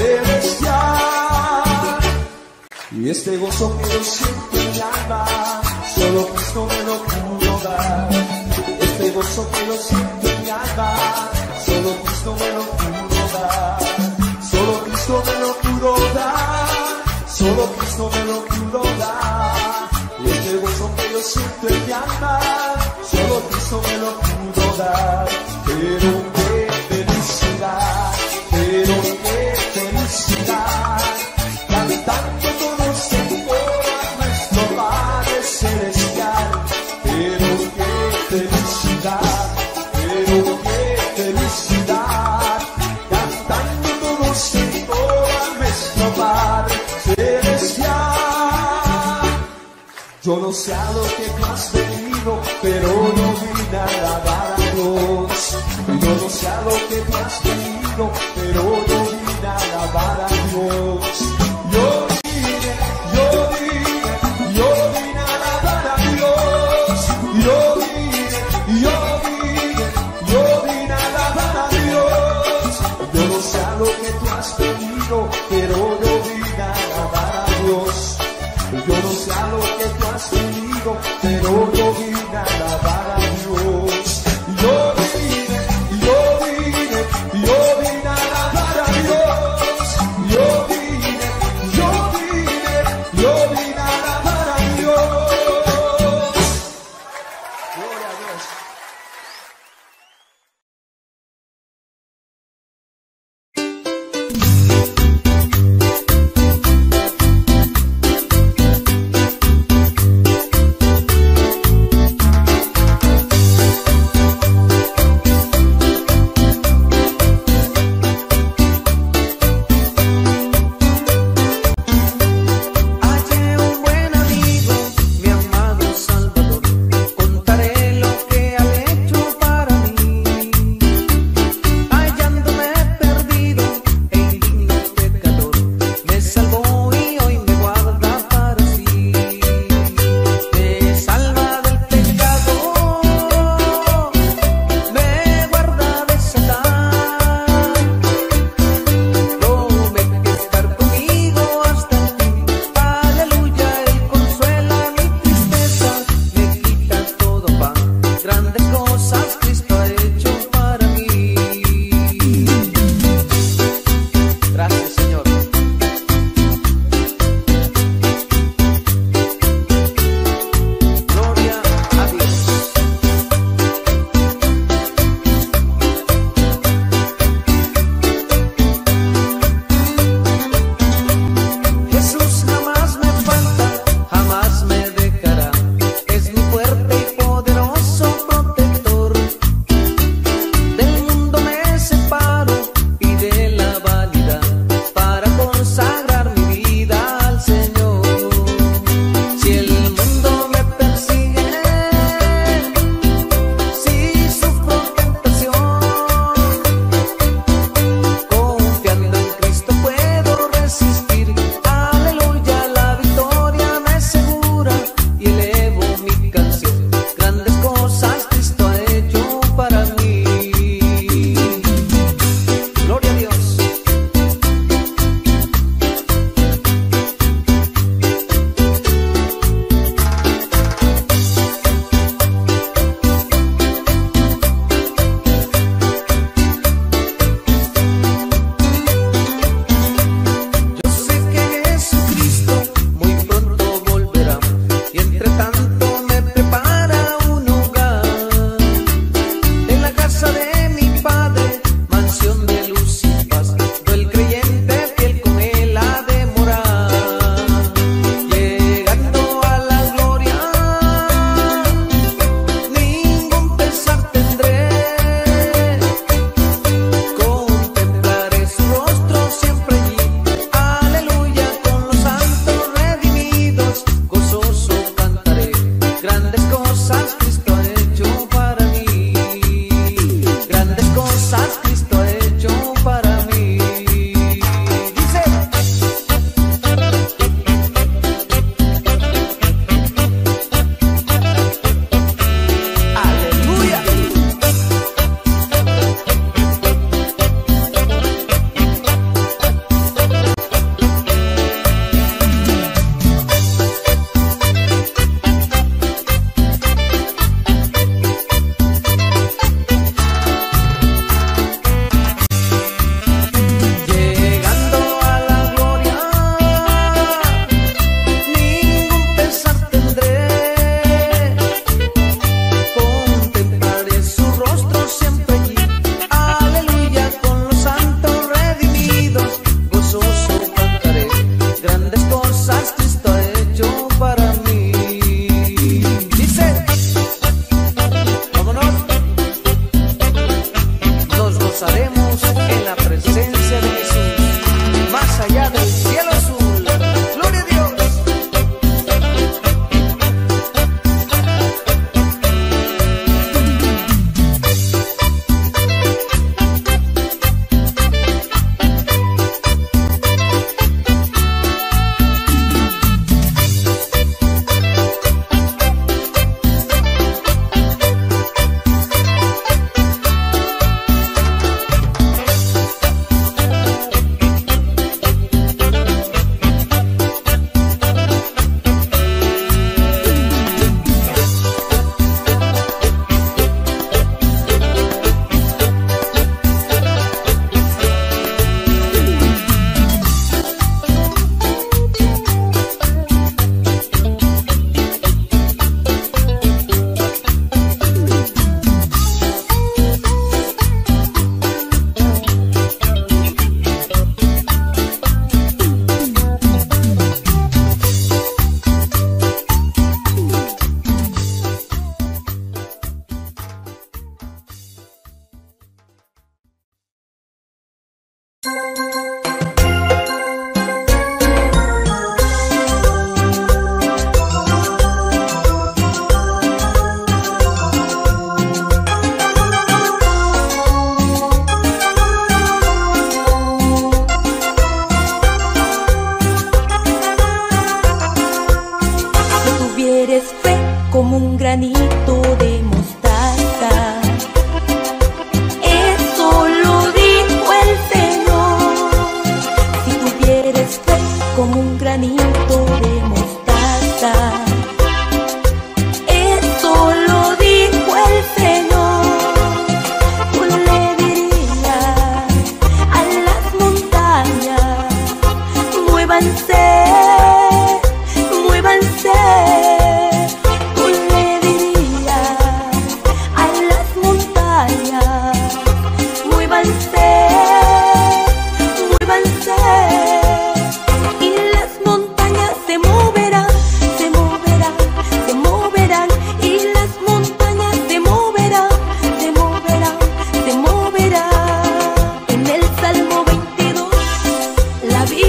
Celestial. Y este gozo que yo siento en mi alma, solo Cristo me lo pudo dar. Este gozo que yo siento en mi alma, solo Cristo me lo pudo dar. Solo Cristo me lo pudo dar. Solo Cristo me lo pudo dar. Y este gozo que yo siento en mi alma, solo Cristo me lo pudo dar. Pero qué felicidad, pero qué felicidad, cantando todos en coro a nuestro Padre Celestial. Pero qué felicidad, pero qué felicidad, cantando todos en coro a nuestro Padre Celestial. Yo no sé a lo que tú has venido, pero yo vine a alabar a Dios. Yo no sé a lo que tú has venido, pero yo vine a alabar a Dios. Yo vine, yo vine, yo vine a alabar a Dios. Yo vine, yo vine, yo vine a alabar a Dios. Yo no sé a lo que tú has venido, pero yo vine a alabar a Dios. Yo no sé a lo que tú has venido, pero yo vine a alabar a Dios. Yo vine, yo vine, yo vine a alabar a Dios. Yo vine, yo vine, yo vine a alabar a Dios. Gloria a Dios.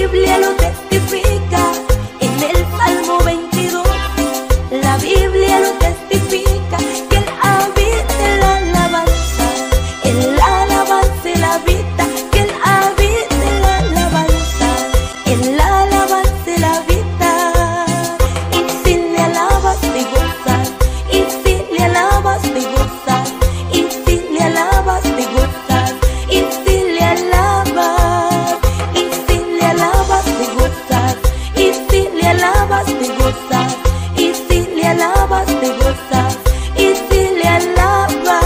Biblia lo testifica en el Salmo veintidós. La Biblia lo testifica que Él habita en la alabanza, en la alabanza Él habita, que Él habita en la alabanza, en la alabanza Él habita. Y si le alabas te gozas, y si le alabas te gozas, y si le alabas te gozas, y si le alabas, y si le alabas te gozas, y si le alabas te gozas, y si le alabas te gozas, y si le alabas.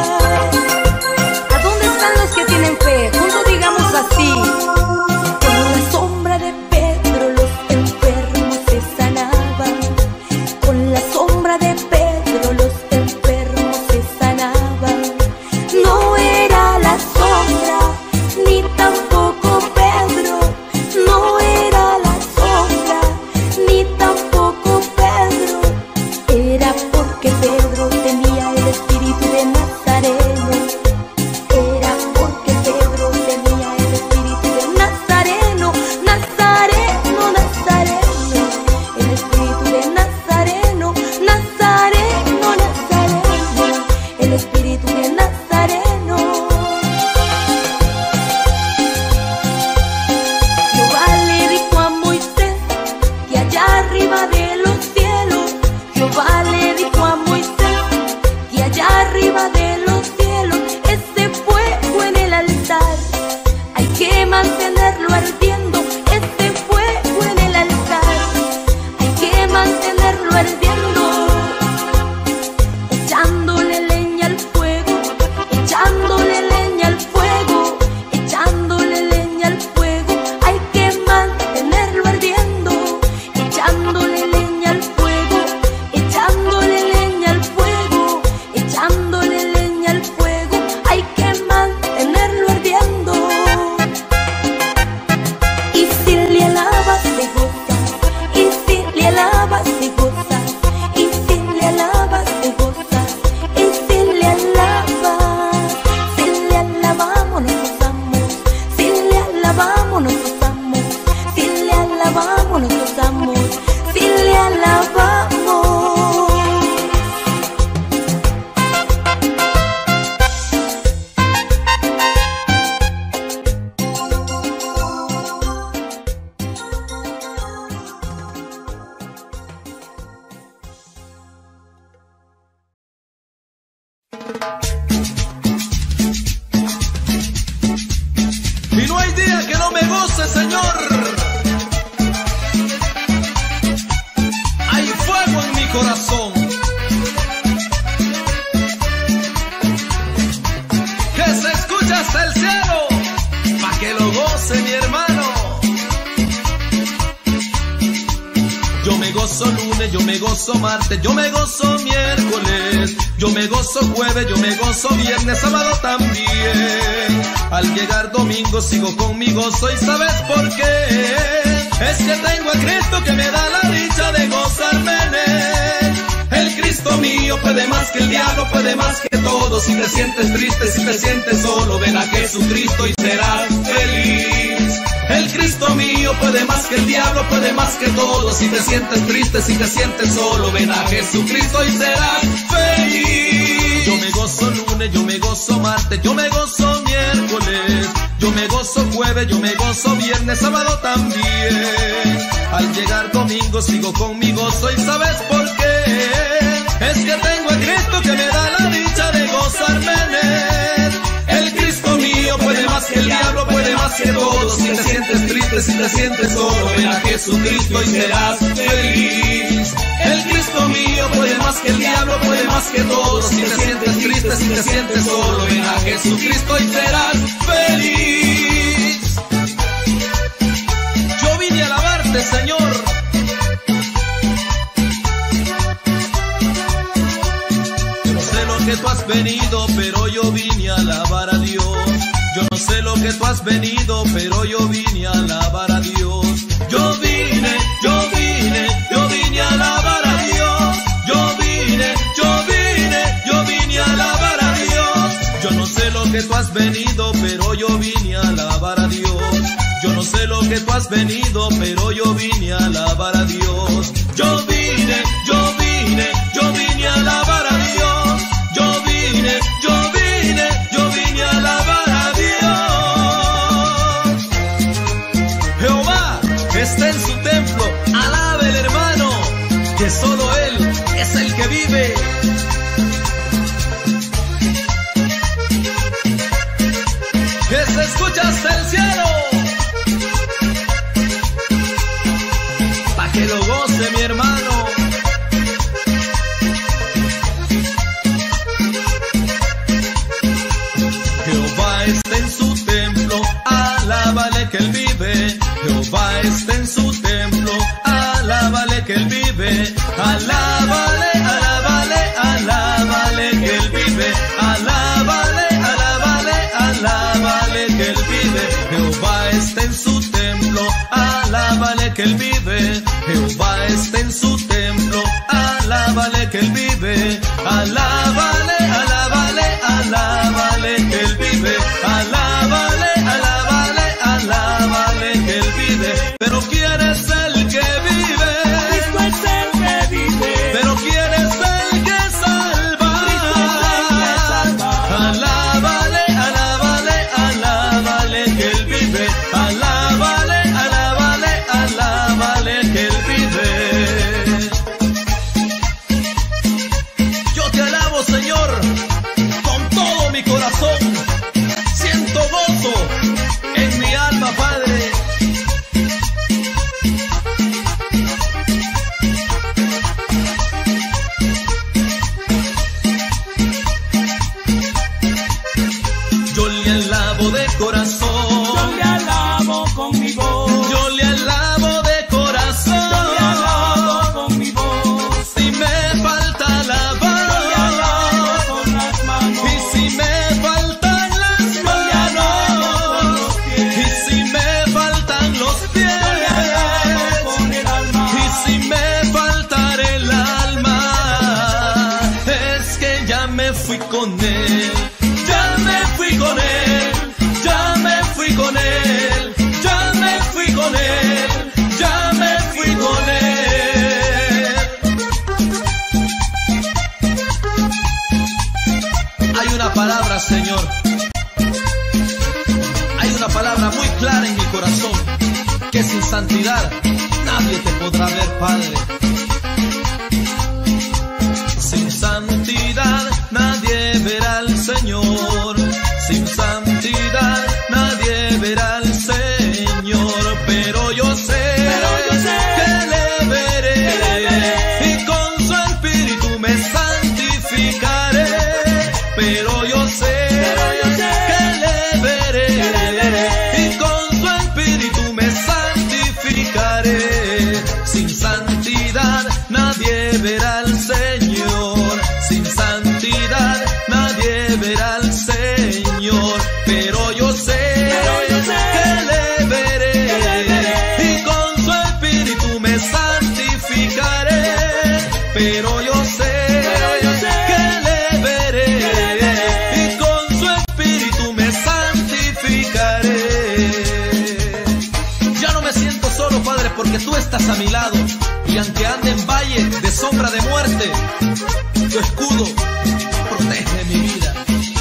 ¿A dónde están los que tienen fe? Juntos digamos así. Con la sombra de Pedro los enfermos se sanaban. Con la sombra de Pedro los enfermos se sanaban. No era la sombra, ni tampoco Pedro. No era la sombra, ni tampoco Pedro. Era porque Pedro tenía el espíritu de Nazareno. Era porque Pedro tenía el espíritu de Nazareno. Nazareno, Nazareno. El espíritu de Nazareno. Nazareno, Nazareno. El espíritu de Nazareno. Jehová le dijo a Moisés que allá arriba de los cielos, Jehová le dijo a Moisés que allá arriba de los cielos, ese fuego en el altar hay que mantenerlo ardiendo. Ese fuego en el altar hay que mantenerlo ardiendo, echándole leña al fuego, echándole leña al fuego, echándole leña al fuego, hay que mantenerlo ardiendo, echándole leña al fuego, echándole leña al fuego, echándole leña al fuego, hay que mantenerlo ardiendo. Y si le alabas te gozas, y si le alabas te gozas, y si le alabas te gozas, y si le alabas, si le alabamos nos gozamos, si le alabamos nos gozamos, si le alabamos nos gozamos, si le alabamos. Y no hay día que no me goce, Señor. Hay fuego en mi corazón. Que se escucha hasta el cielo, pa' que lo goce mi hermano. Yo me gozo lunes, yo me gozo martes, yo me gozo miércoles, yo me gozo jueves, yo me gozo viernes, sábado también. Al llegar domingo sigo con mi gozo y ¿sabes por qué? Es que tengo a Cristo que me da la dicha de gozarme en Él. El Cristo mío puede más que el diablo, puede más que todo. Si te sientes triste, si te sientes solo, ven a Jesucristo y serás feliz. El Cristo mío puede más que el diablo, puede más que todo. Si te sientes triste, si te sientes solo, ven a Jesucristo y serás feliz. Yo me gozo lunes, yo me gozo martes, yo me gozo miércoles, yo me gozo jueves, yo me gozo viernes, sábado también. Al llegar domingo sigo con mi gozo y ¿sabes por qué? Es que tengo a Cristo que me da la dicha de gozarme en Él. El Cristo mío puede más que el diablo, puede más que todo. Si te sientes triste, si te sientes solo, ven a Jesucristo y serás feliz. El Cristo mío puede más que el diablo, puede más que todo. Si te sientes triste, si te sientes solo, ven a Jesucristo y serás feliz. Yo vine a alabarte, Señor. Yo no sé lo que tú has venido, pero yo vine a alabar a Dios. Yo no sé lo que tú has venido, pero yo vine a alabar a Dios. Yo vine, yo vine, yo vine a alabar a Dios. Yo vine, yo vine, yo vine a alabar a Dios. Yo no sé lo que tú has venido, pero yo vine a alabar a Dios. Yo no sé lo que tú has venido, pero yo vine a alabar a Dios. Yo vine, yo vine, yo vine a alabar a Dios. Yo vine, yo vine, yo vine a alabar a Dios. Jehová está en su templo, alabe el hermano, que solo Él es el que vive. Que se escucha hasta el cielo, pa' que lo goce mi hermano. Jehová está en su templo, alábale que Él vive. Jehová está en su templo, alábale que Él vive. Alábale, alábale, alábale que Él vive. Alábale, alábale, alábale que Él vive. Jehová está en su templo, alábale que Él vive. Jehová está en su templo, alábale que Él vive. Alábale, alábale, alábale que Él vive. Alábale, alábale, alábale que Él vive. Pero ¿quién es el que vive? Cristo es el que vive. Pero ¿quién es el que salva? Cristo es el que salva. Alábale, alábale, alábale que Él vive. Alábale, alábale, alábale que Él vive. Yo te alabo, Señor, con todo mi corazón. Siento gozo en mi alma, Padre. Yo le alabo de corazón. Yo le alabo con mi voz. Yo le alabo de corazón. Yo le alabo con mi voz. Si me falta la voz, Yo le alabo con las manos. y si me faltan las Yo le alabo con manos, los pies. y si me faltan los pies, Yo le alabo con el alma. y si me faltara el alma, es que ya me fui con Él. Ya me fui con Él, ya me fui con Él, ya me fui con Él, ya me fui con Él. Hay una palabra, Señor, hay una palabra muy clara en mi corazón, que sin santidad nadie te podrá ver, Padre. Sin santidad nadie verá al Señor. Sin santidad nadie verá al Señor. Pero yo sé, Pero yo sé que le veré, que le veré. y con su espíritu me santificaré. Pero yo sé, Pero yo sé que le veré, que le veré. y con su espíritu me santificaré. Sin santidad nadie verá al Señor. Sin santidad nadie verá al Señor. Pero yo sé, Pero yo sé que le veré, que le veré. y con su espíritu me santificaré. Pero yo sé, Pero yo sé que le veré, que le veré. y con su espíritu me santificaré. Ya no me siento solo, Padre, porque tú estás a mi lado. Y aunque ande en valle de sombra de muerte, tu escudo protege mi vida.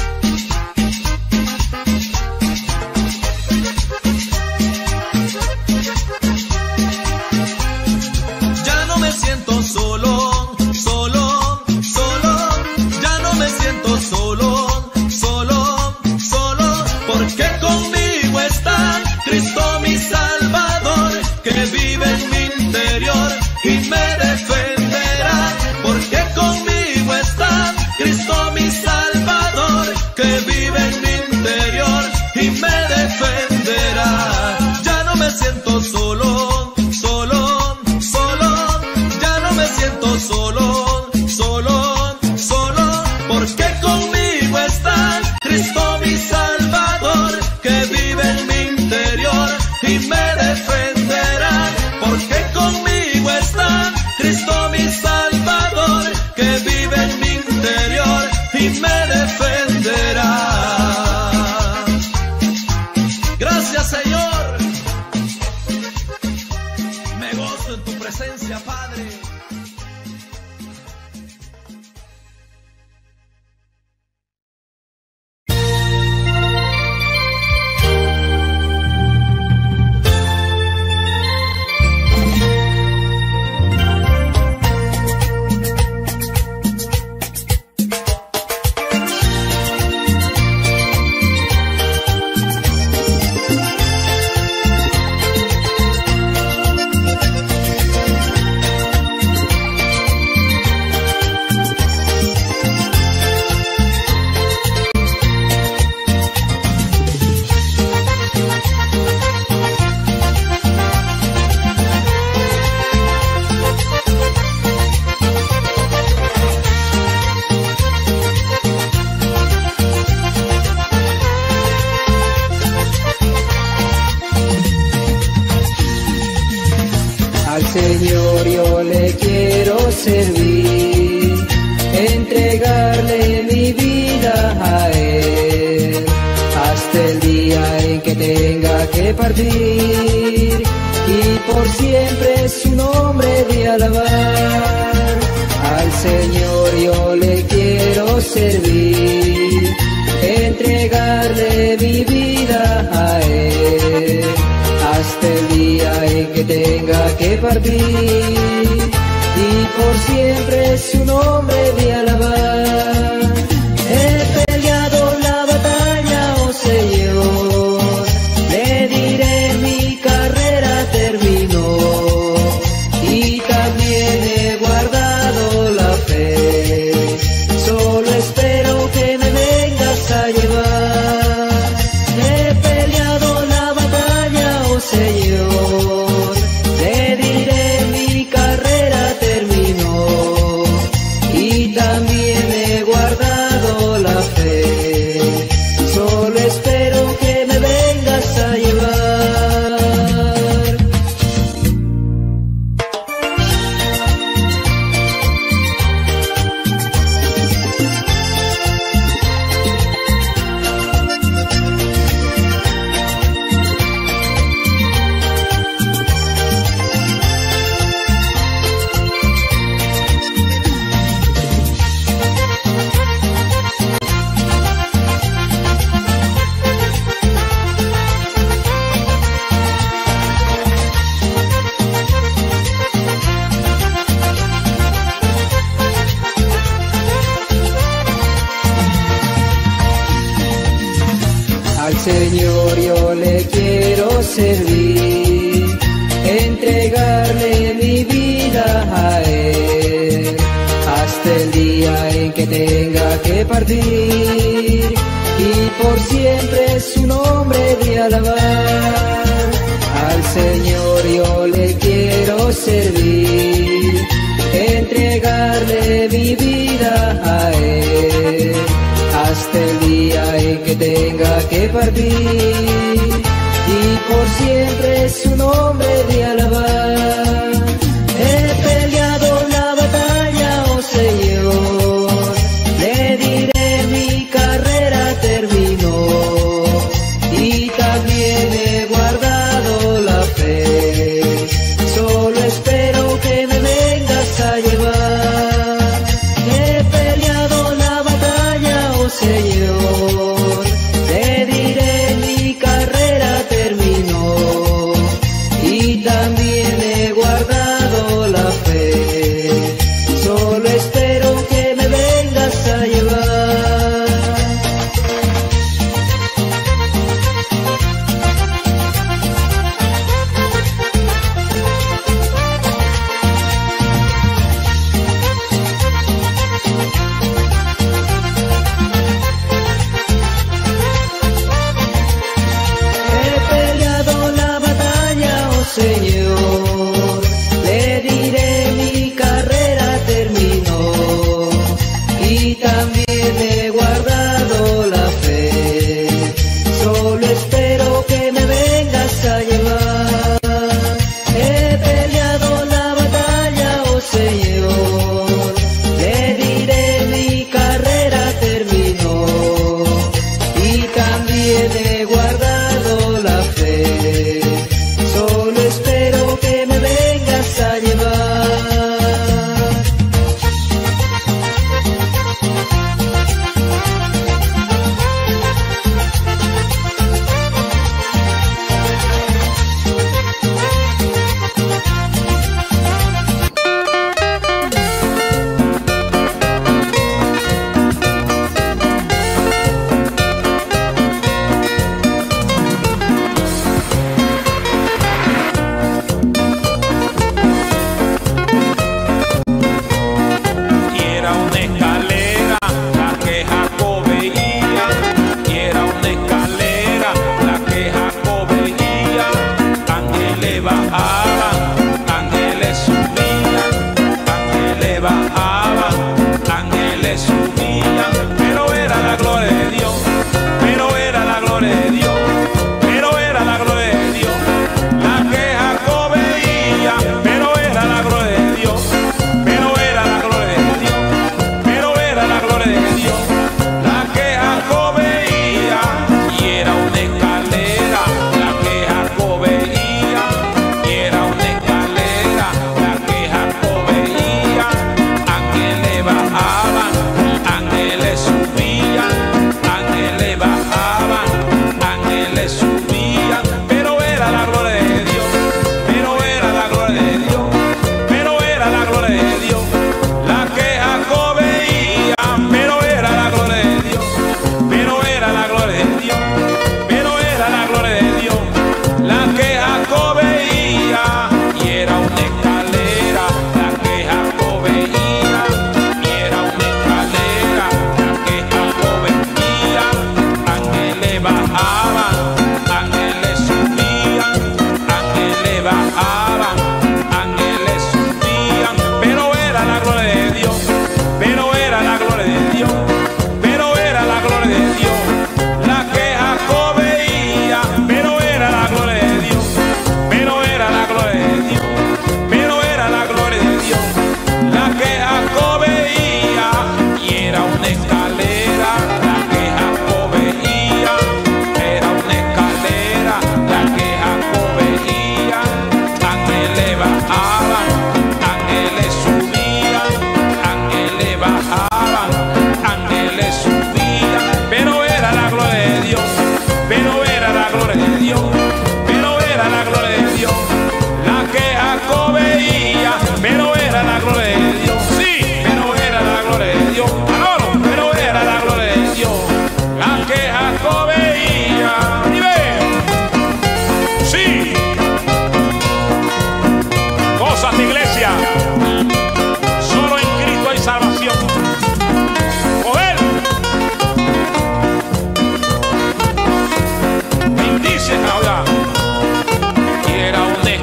Ya no me siento solo, solo, solo. Ya no me siento solo, solo, solo. Porque conmigo está Cristo mi Salvador, que vive en mi interior y me defenderá. Porque conmigo está Cristo mi Salvador, que vive en mi interior y me defenderá. Ya no me siento solo, solo, solo. Ya no me siento solo, solo, solo. Porque conmigo está Cristo mi Salvador, que vive en mi interior y me defenderá. Porque conmigo está Cristo mi Salvador, que vive en mi interior y me defenderá. Gracias, Señor. Aleluya, Padre. Señor, yo le quiero servir, entregarle mi vida a Él, hasta el día en que tenga que partir, y por siempre su nombre de alabar. Al Señor yo le quiero servir, entregarle mi vida a Él, hasta el día en que tenga que partir, y por siempre su nombre de alabar. He peleado la batalla, oh Señor, le diré mi carrera terminó, y también he guardado la fe, solo espero que me vengas a llevar. He peleado la batalla, oh Señor, le diré mi carrera terminó, y también he guardado la fe, solo espero que me vengas a llevar. Al Señor yo le quiero servir, entregarle mi vida a Él, hasta el día en que tenga que partir, y por siempre su nombre de alabar. Al Señor yo le quiero servir, entregarle mi vida a Él, hasta el día en que tenga que partir, y por siempre su nombre de alabar. He peleado la batalla, oh Señor, le diré mi carrera terminó, y también he guardado la fe, solo espero que me vengas a llevar. He peleado la batalla, oh Señor, le diré mi carrera terminó, y también he ángeles bajaban, ángeles subían, ángeles bajaban, ángeles subían, pero era la gloria de Dios, pero era la gloria de Dios, pero era la gloria de Dios, la que Jacob veía, pero era la gloria de Dios, pero era la gloria de Dios, pero era la gloria de Dios, la que Jacob veía, y era una escalera, la que Jacob veía, y era una escalera, la que Jacob veía, ángeles bajaban, ángeles subían, ángeles bajaban, ángeles subían, pero era la gloria de Dios, pero era la gloria de Dios, pero era la gloria de Dios, la que Jacob veía, pero era la gloria de Dios, pero era la gloria de Dios, pero era la gloria de Dios, la que Jacob veía, y era una escalera, la que Jacob veía, y era una escalera, la que Jacob veía, ángeles bajaban, ángeles subían, ángeles bajaban, ángeles subían, pero era la gloria de Dios, pero era la gloria de Dios, pero era la gloria de Dios, la que Jacob veía, pero era la gloria de Dios, pero era la gloria de Dios, pero era la gloria de Dios, la que Jacob veía, y era una escalera, la que Jacob veía, era una escalera, la que Jacob veía, ángeles bajaban, ángeles subían, ángeles bajaban, ángeles subían, pero era la gloria de Dios, pero era la gloria de Dios, pero era la gloria de Dios, la que Jacob veía, pero era la gloria de Dios, sí, pero era la gloria de Dios, Manolo, pero era la gloria de Dios, la que Jacob veía, y ve, sí, cosas de iglesia, solo en Cristo hay salvación, poder, bendice ahora, y era una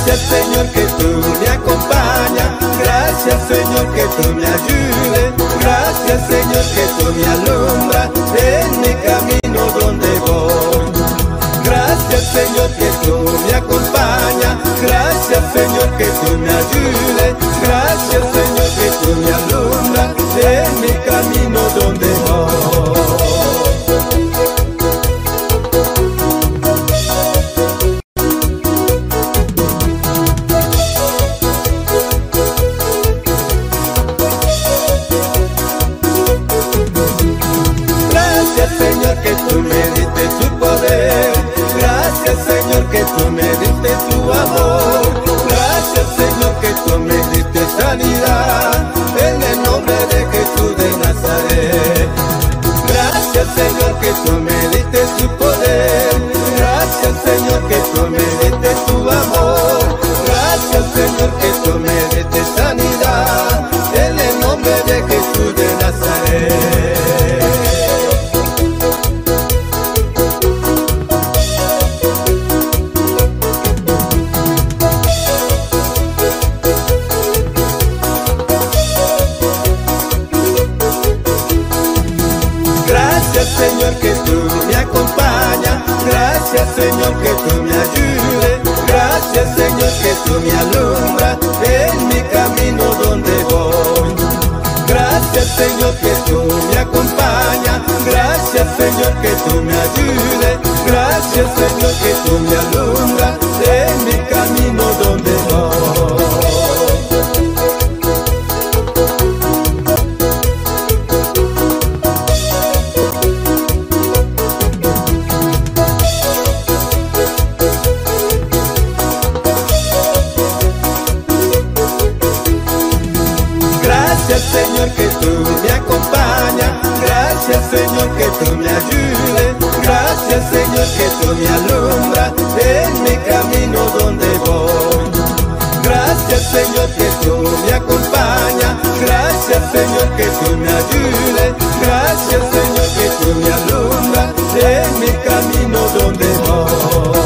Gracias Señor que tú me acompañas, gracias Señor que tú me ayudes, gracias Señor que tú me alumbras en mi camino donde voy. Gracias Señor que tú me acompañas, gracias Señor que tú me ayudes, gracias Señor que tú me alumbras en mi camino donde voy. Señor que tú me diste tu poder, gracias Señor que tú me diste tu amor, gracias Señor que tú me diste sanidad, en el nombre de Jesús de Nazaret. Gracias Señor que tú me diste tu poder, gracias Señor que tú me diste tu amor, gracias Señor que tú me diste sanidad, en el nombre de Jesús de Nazaret. Señor que tú me acompañas, gracias Señor que tú me ayudes, gracias Señor que tú me alumbras en mi camino donde voy. Gracias Señor que tú me acompañas, gracias Señor que tú me ayudes, gracias Señor que tú me alumbras en mi camino donde voy. Gracias Señor que tú me acompañas, gracias Señor que tú me ayudes, gracias Señor que tú me alumbras en mi camino donde voy. Gracias Señor que tú me acompañas, gracias Señor que tú me ayudes, gracias Señor que tú me alumbras en mi camino donde voy.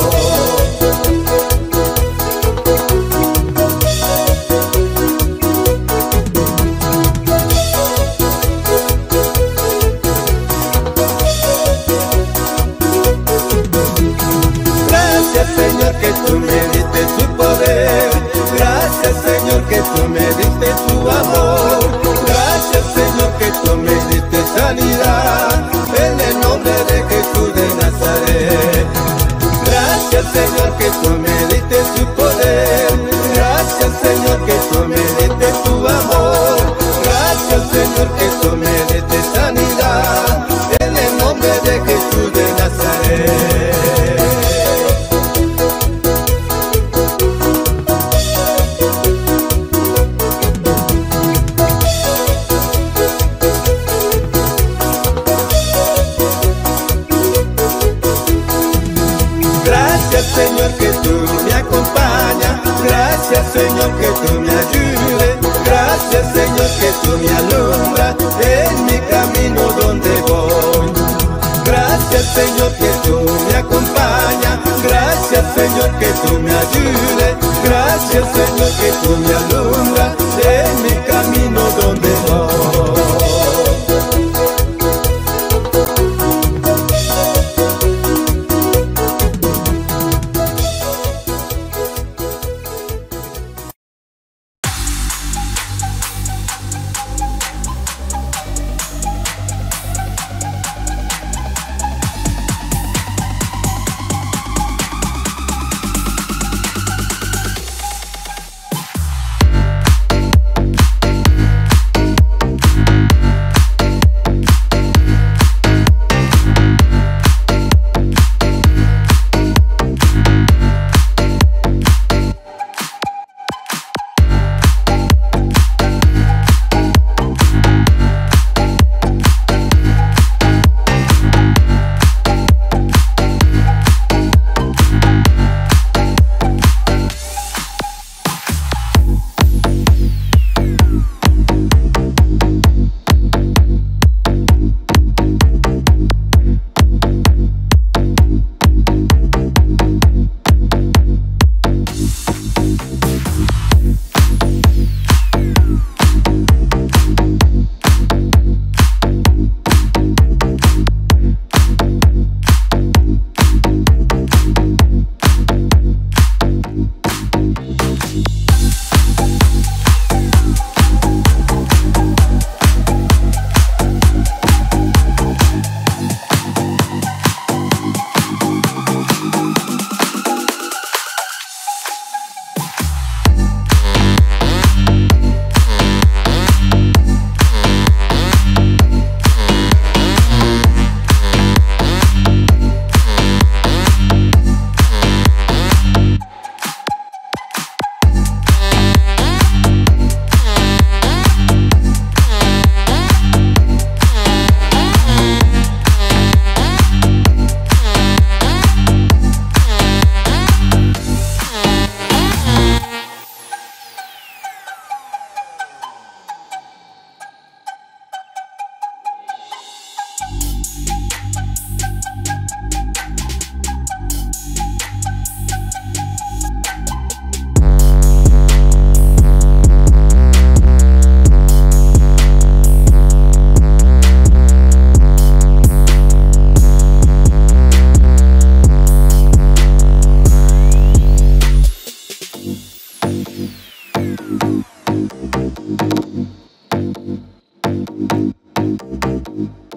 Señor que tú me diste tu poder, gracias Señor que tú me diste tu amor, gracias Señor que tú me diste sanidad, en el nombre de Jesús de Nazaret. Gracias Señor que tú me diste tu poder, gracias Señor que tú me diste tu amor, gracias Señor que tú me diste sanidad, en el nombre de Jesús de Nazaret. Gracias Señor que tú me acompañas, gracias Señor que tú me ayudes, gracias Señor que tú me alumbras en mi camino donde voy. Gracias Señor que tú me acompañas, gracias Señor que tú me ayudes, gracias Señor que tú me alumbras en mi camino donde voy.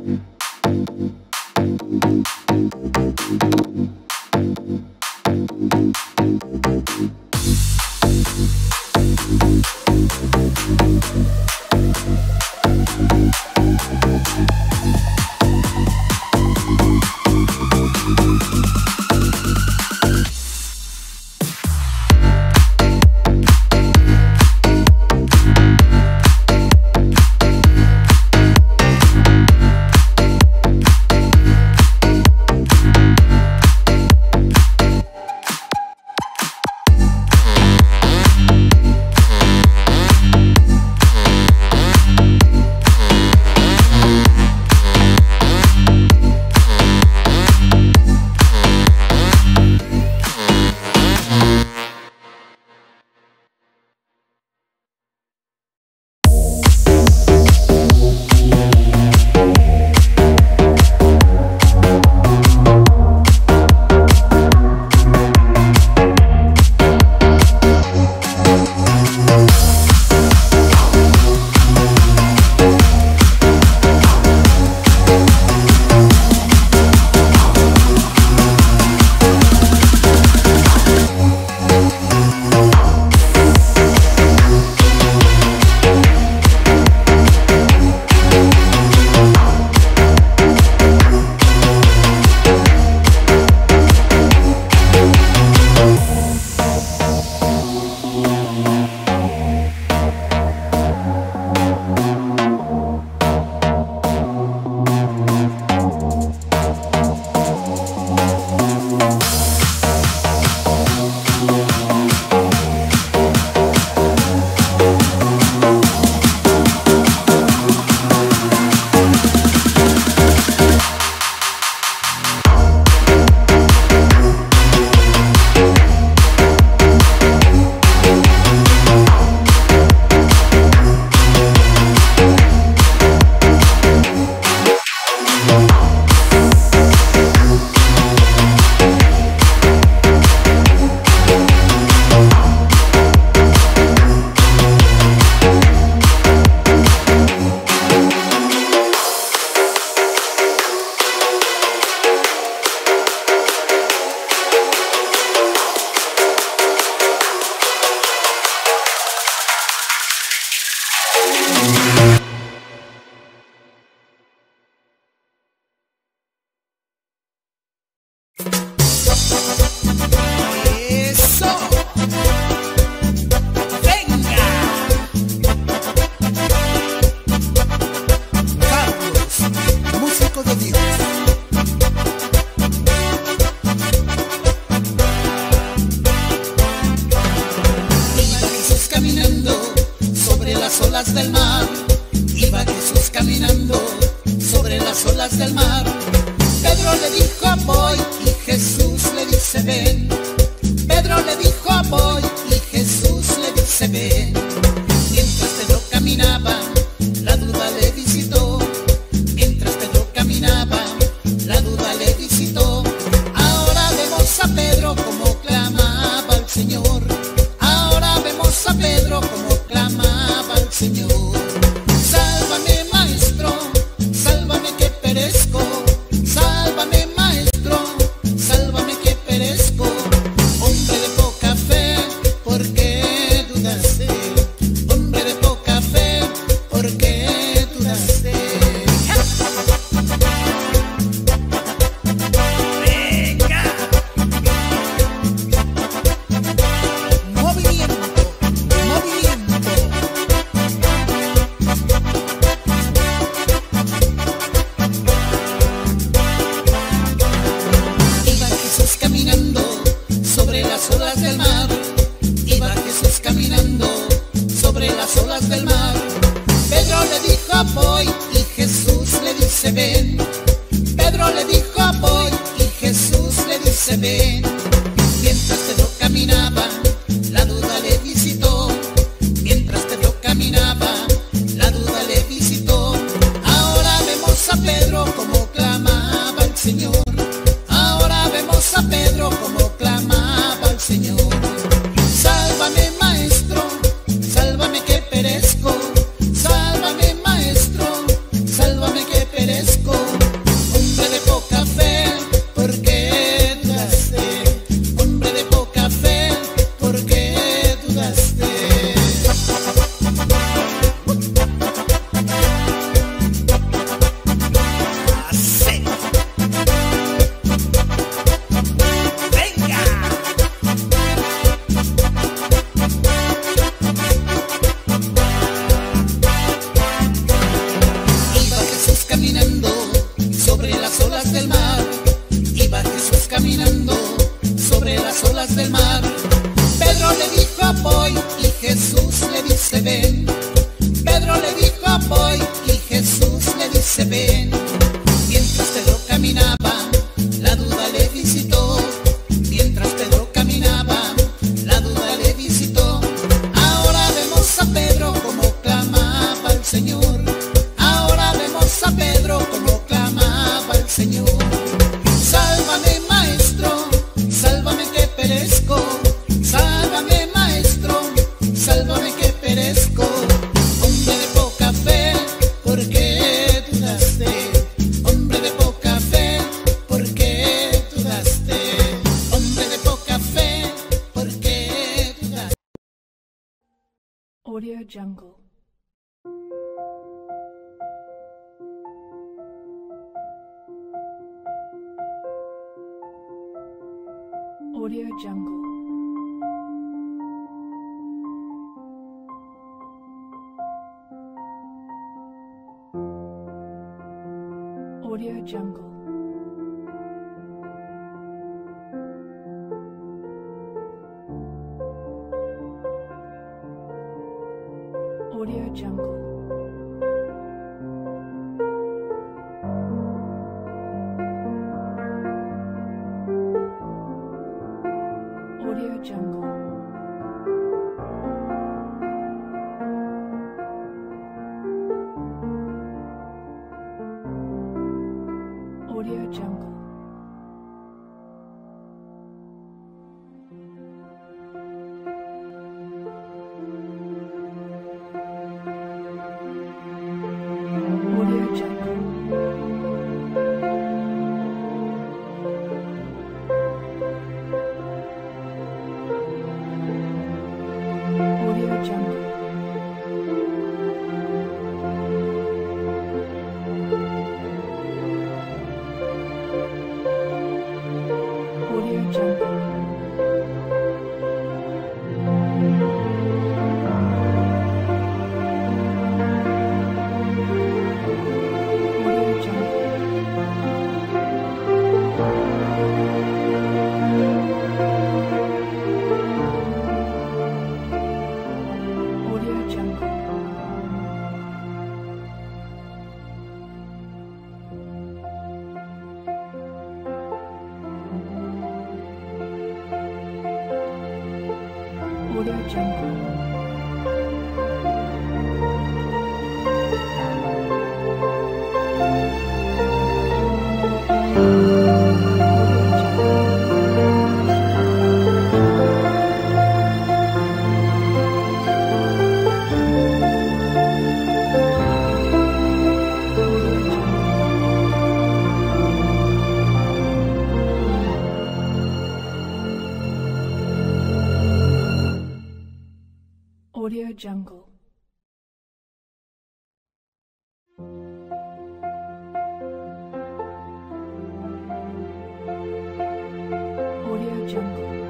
Sálvame, maestro, sálvame que perezco. sobre las olas del mar. Iba Jesús caminando sobre las olas del mar. Pedro le dijo apoy y Jesús le dice ven. Pedro le dijo apoy y Jesús le dice ven. Mientras Pedro caminaba, la duda le visitó. Mientras Pedro caminaba, la duda le visitó. Ahora vemos a Pedro como clamaba al Señor. Ahora vemos a Pedro como clamaba al Señor. Sálvame, maestro, sálvame que perezco. Sálvame, maestro, sálvame que perezco. Hombre de poca fe, ¿por qué dudaste? Hombre de poca fe, ¿por qué dudaste? Hombre de poca fe, ¿por qué dudaste? Audio Jungle. Audio Jungle. Audio Jungle. Audio Jungle. Audio Jungle. Audio Jungle. Audio Jungle. Audio Jungle. Audio Jungle. Audio Jungle. Audio Jungle. Audio Jungle. Audio Jungle. Audio Jungle.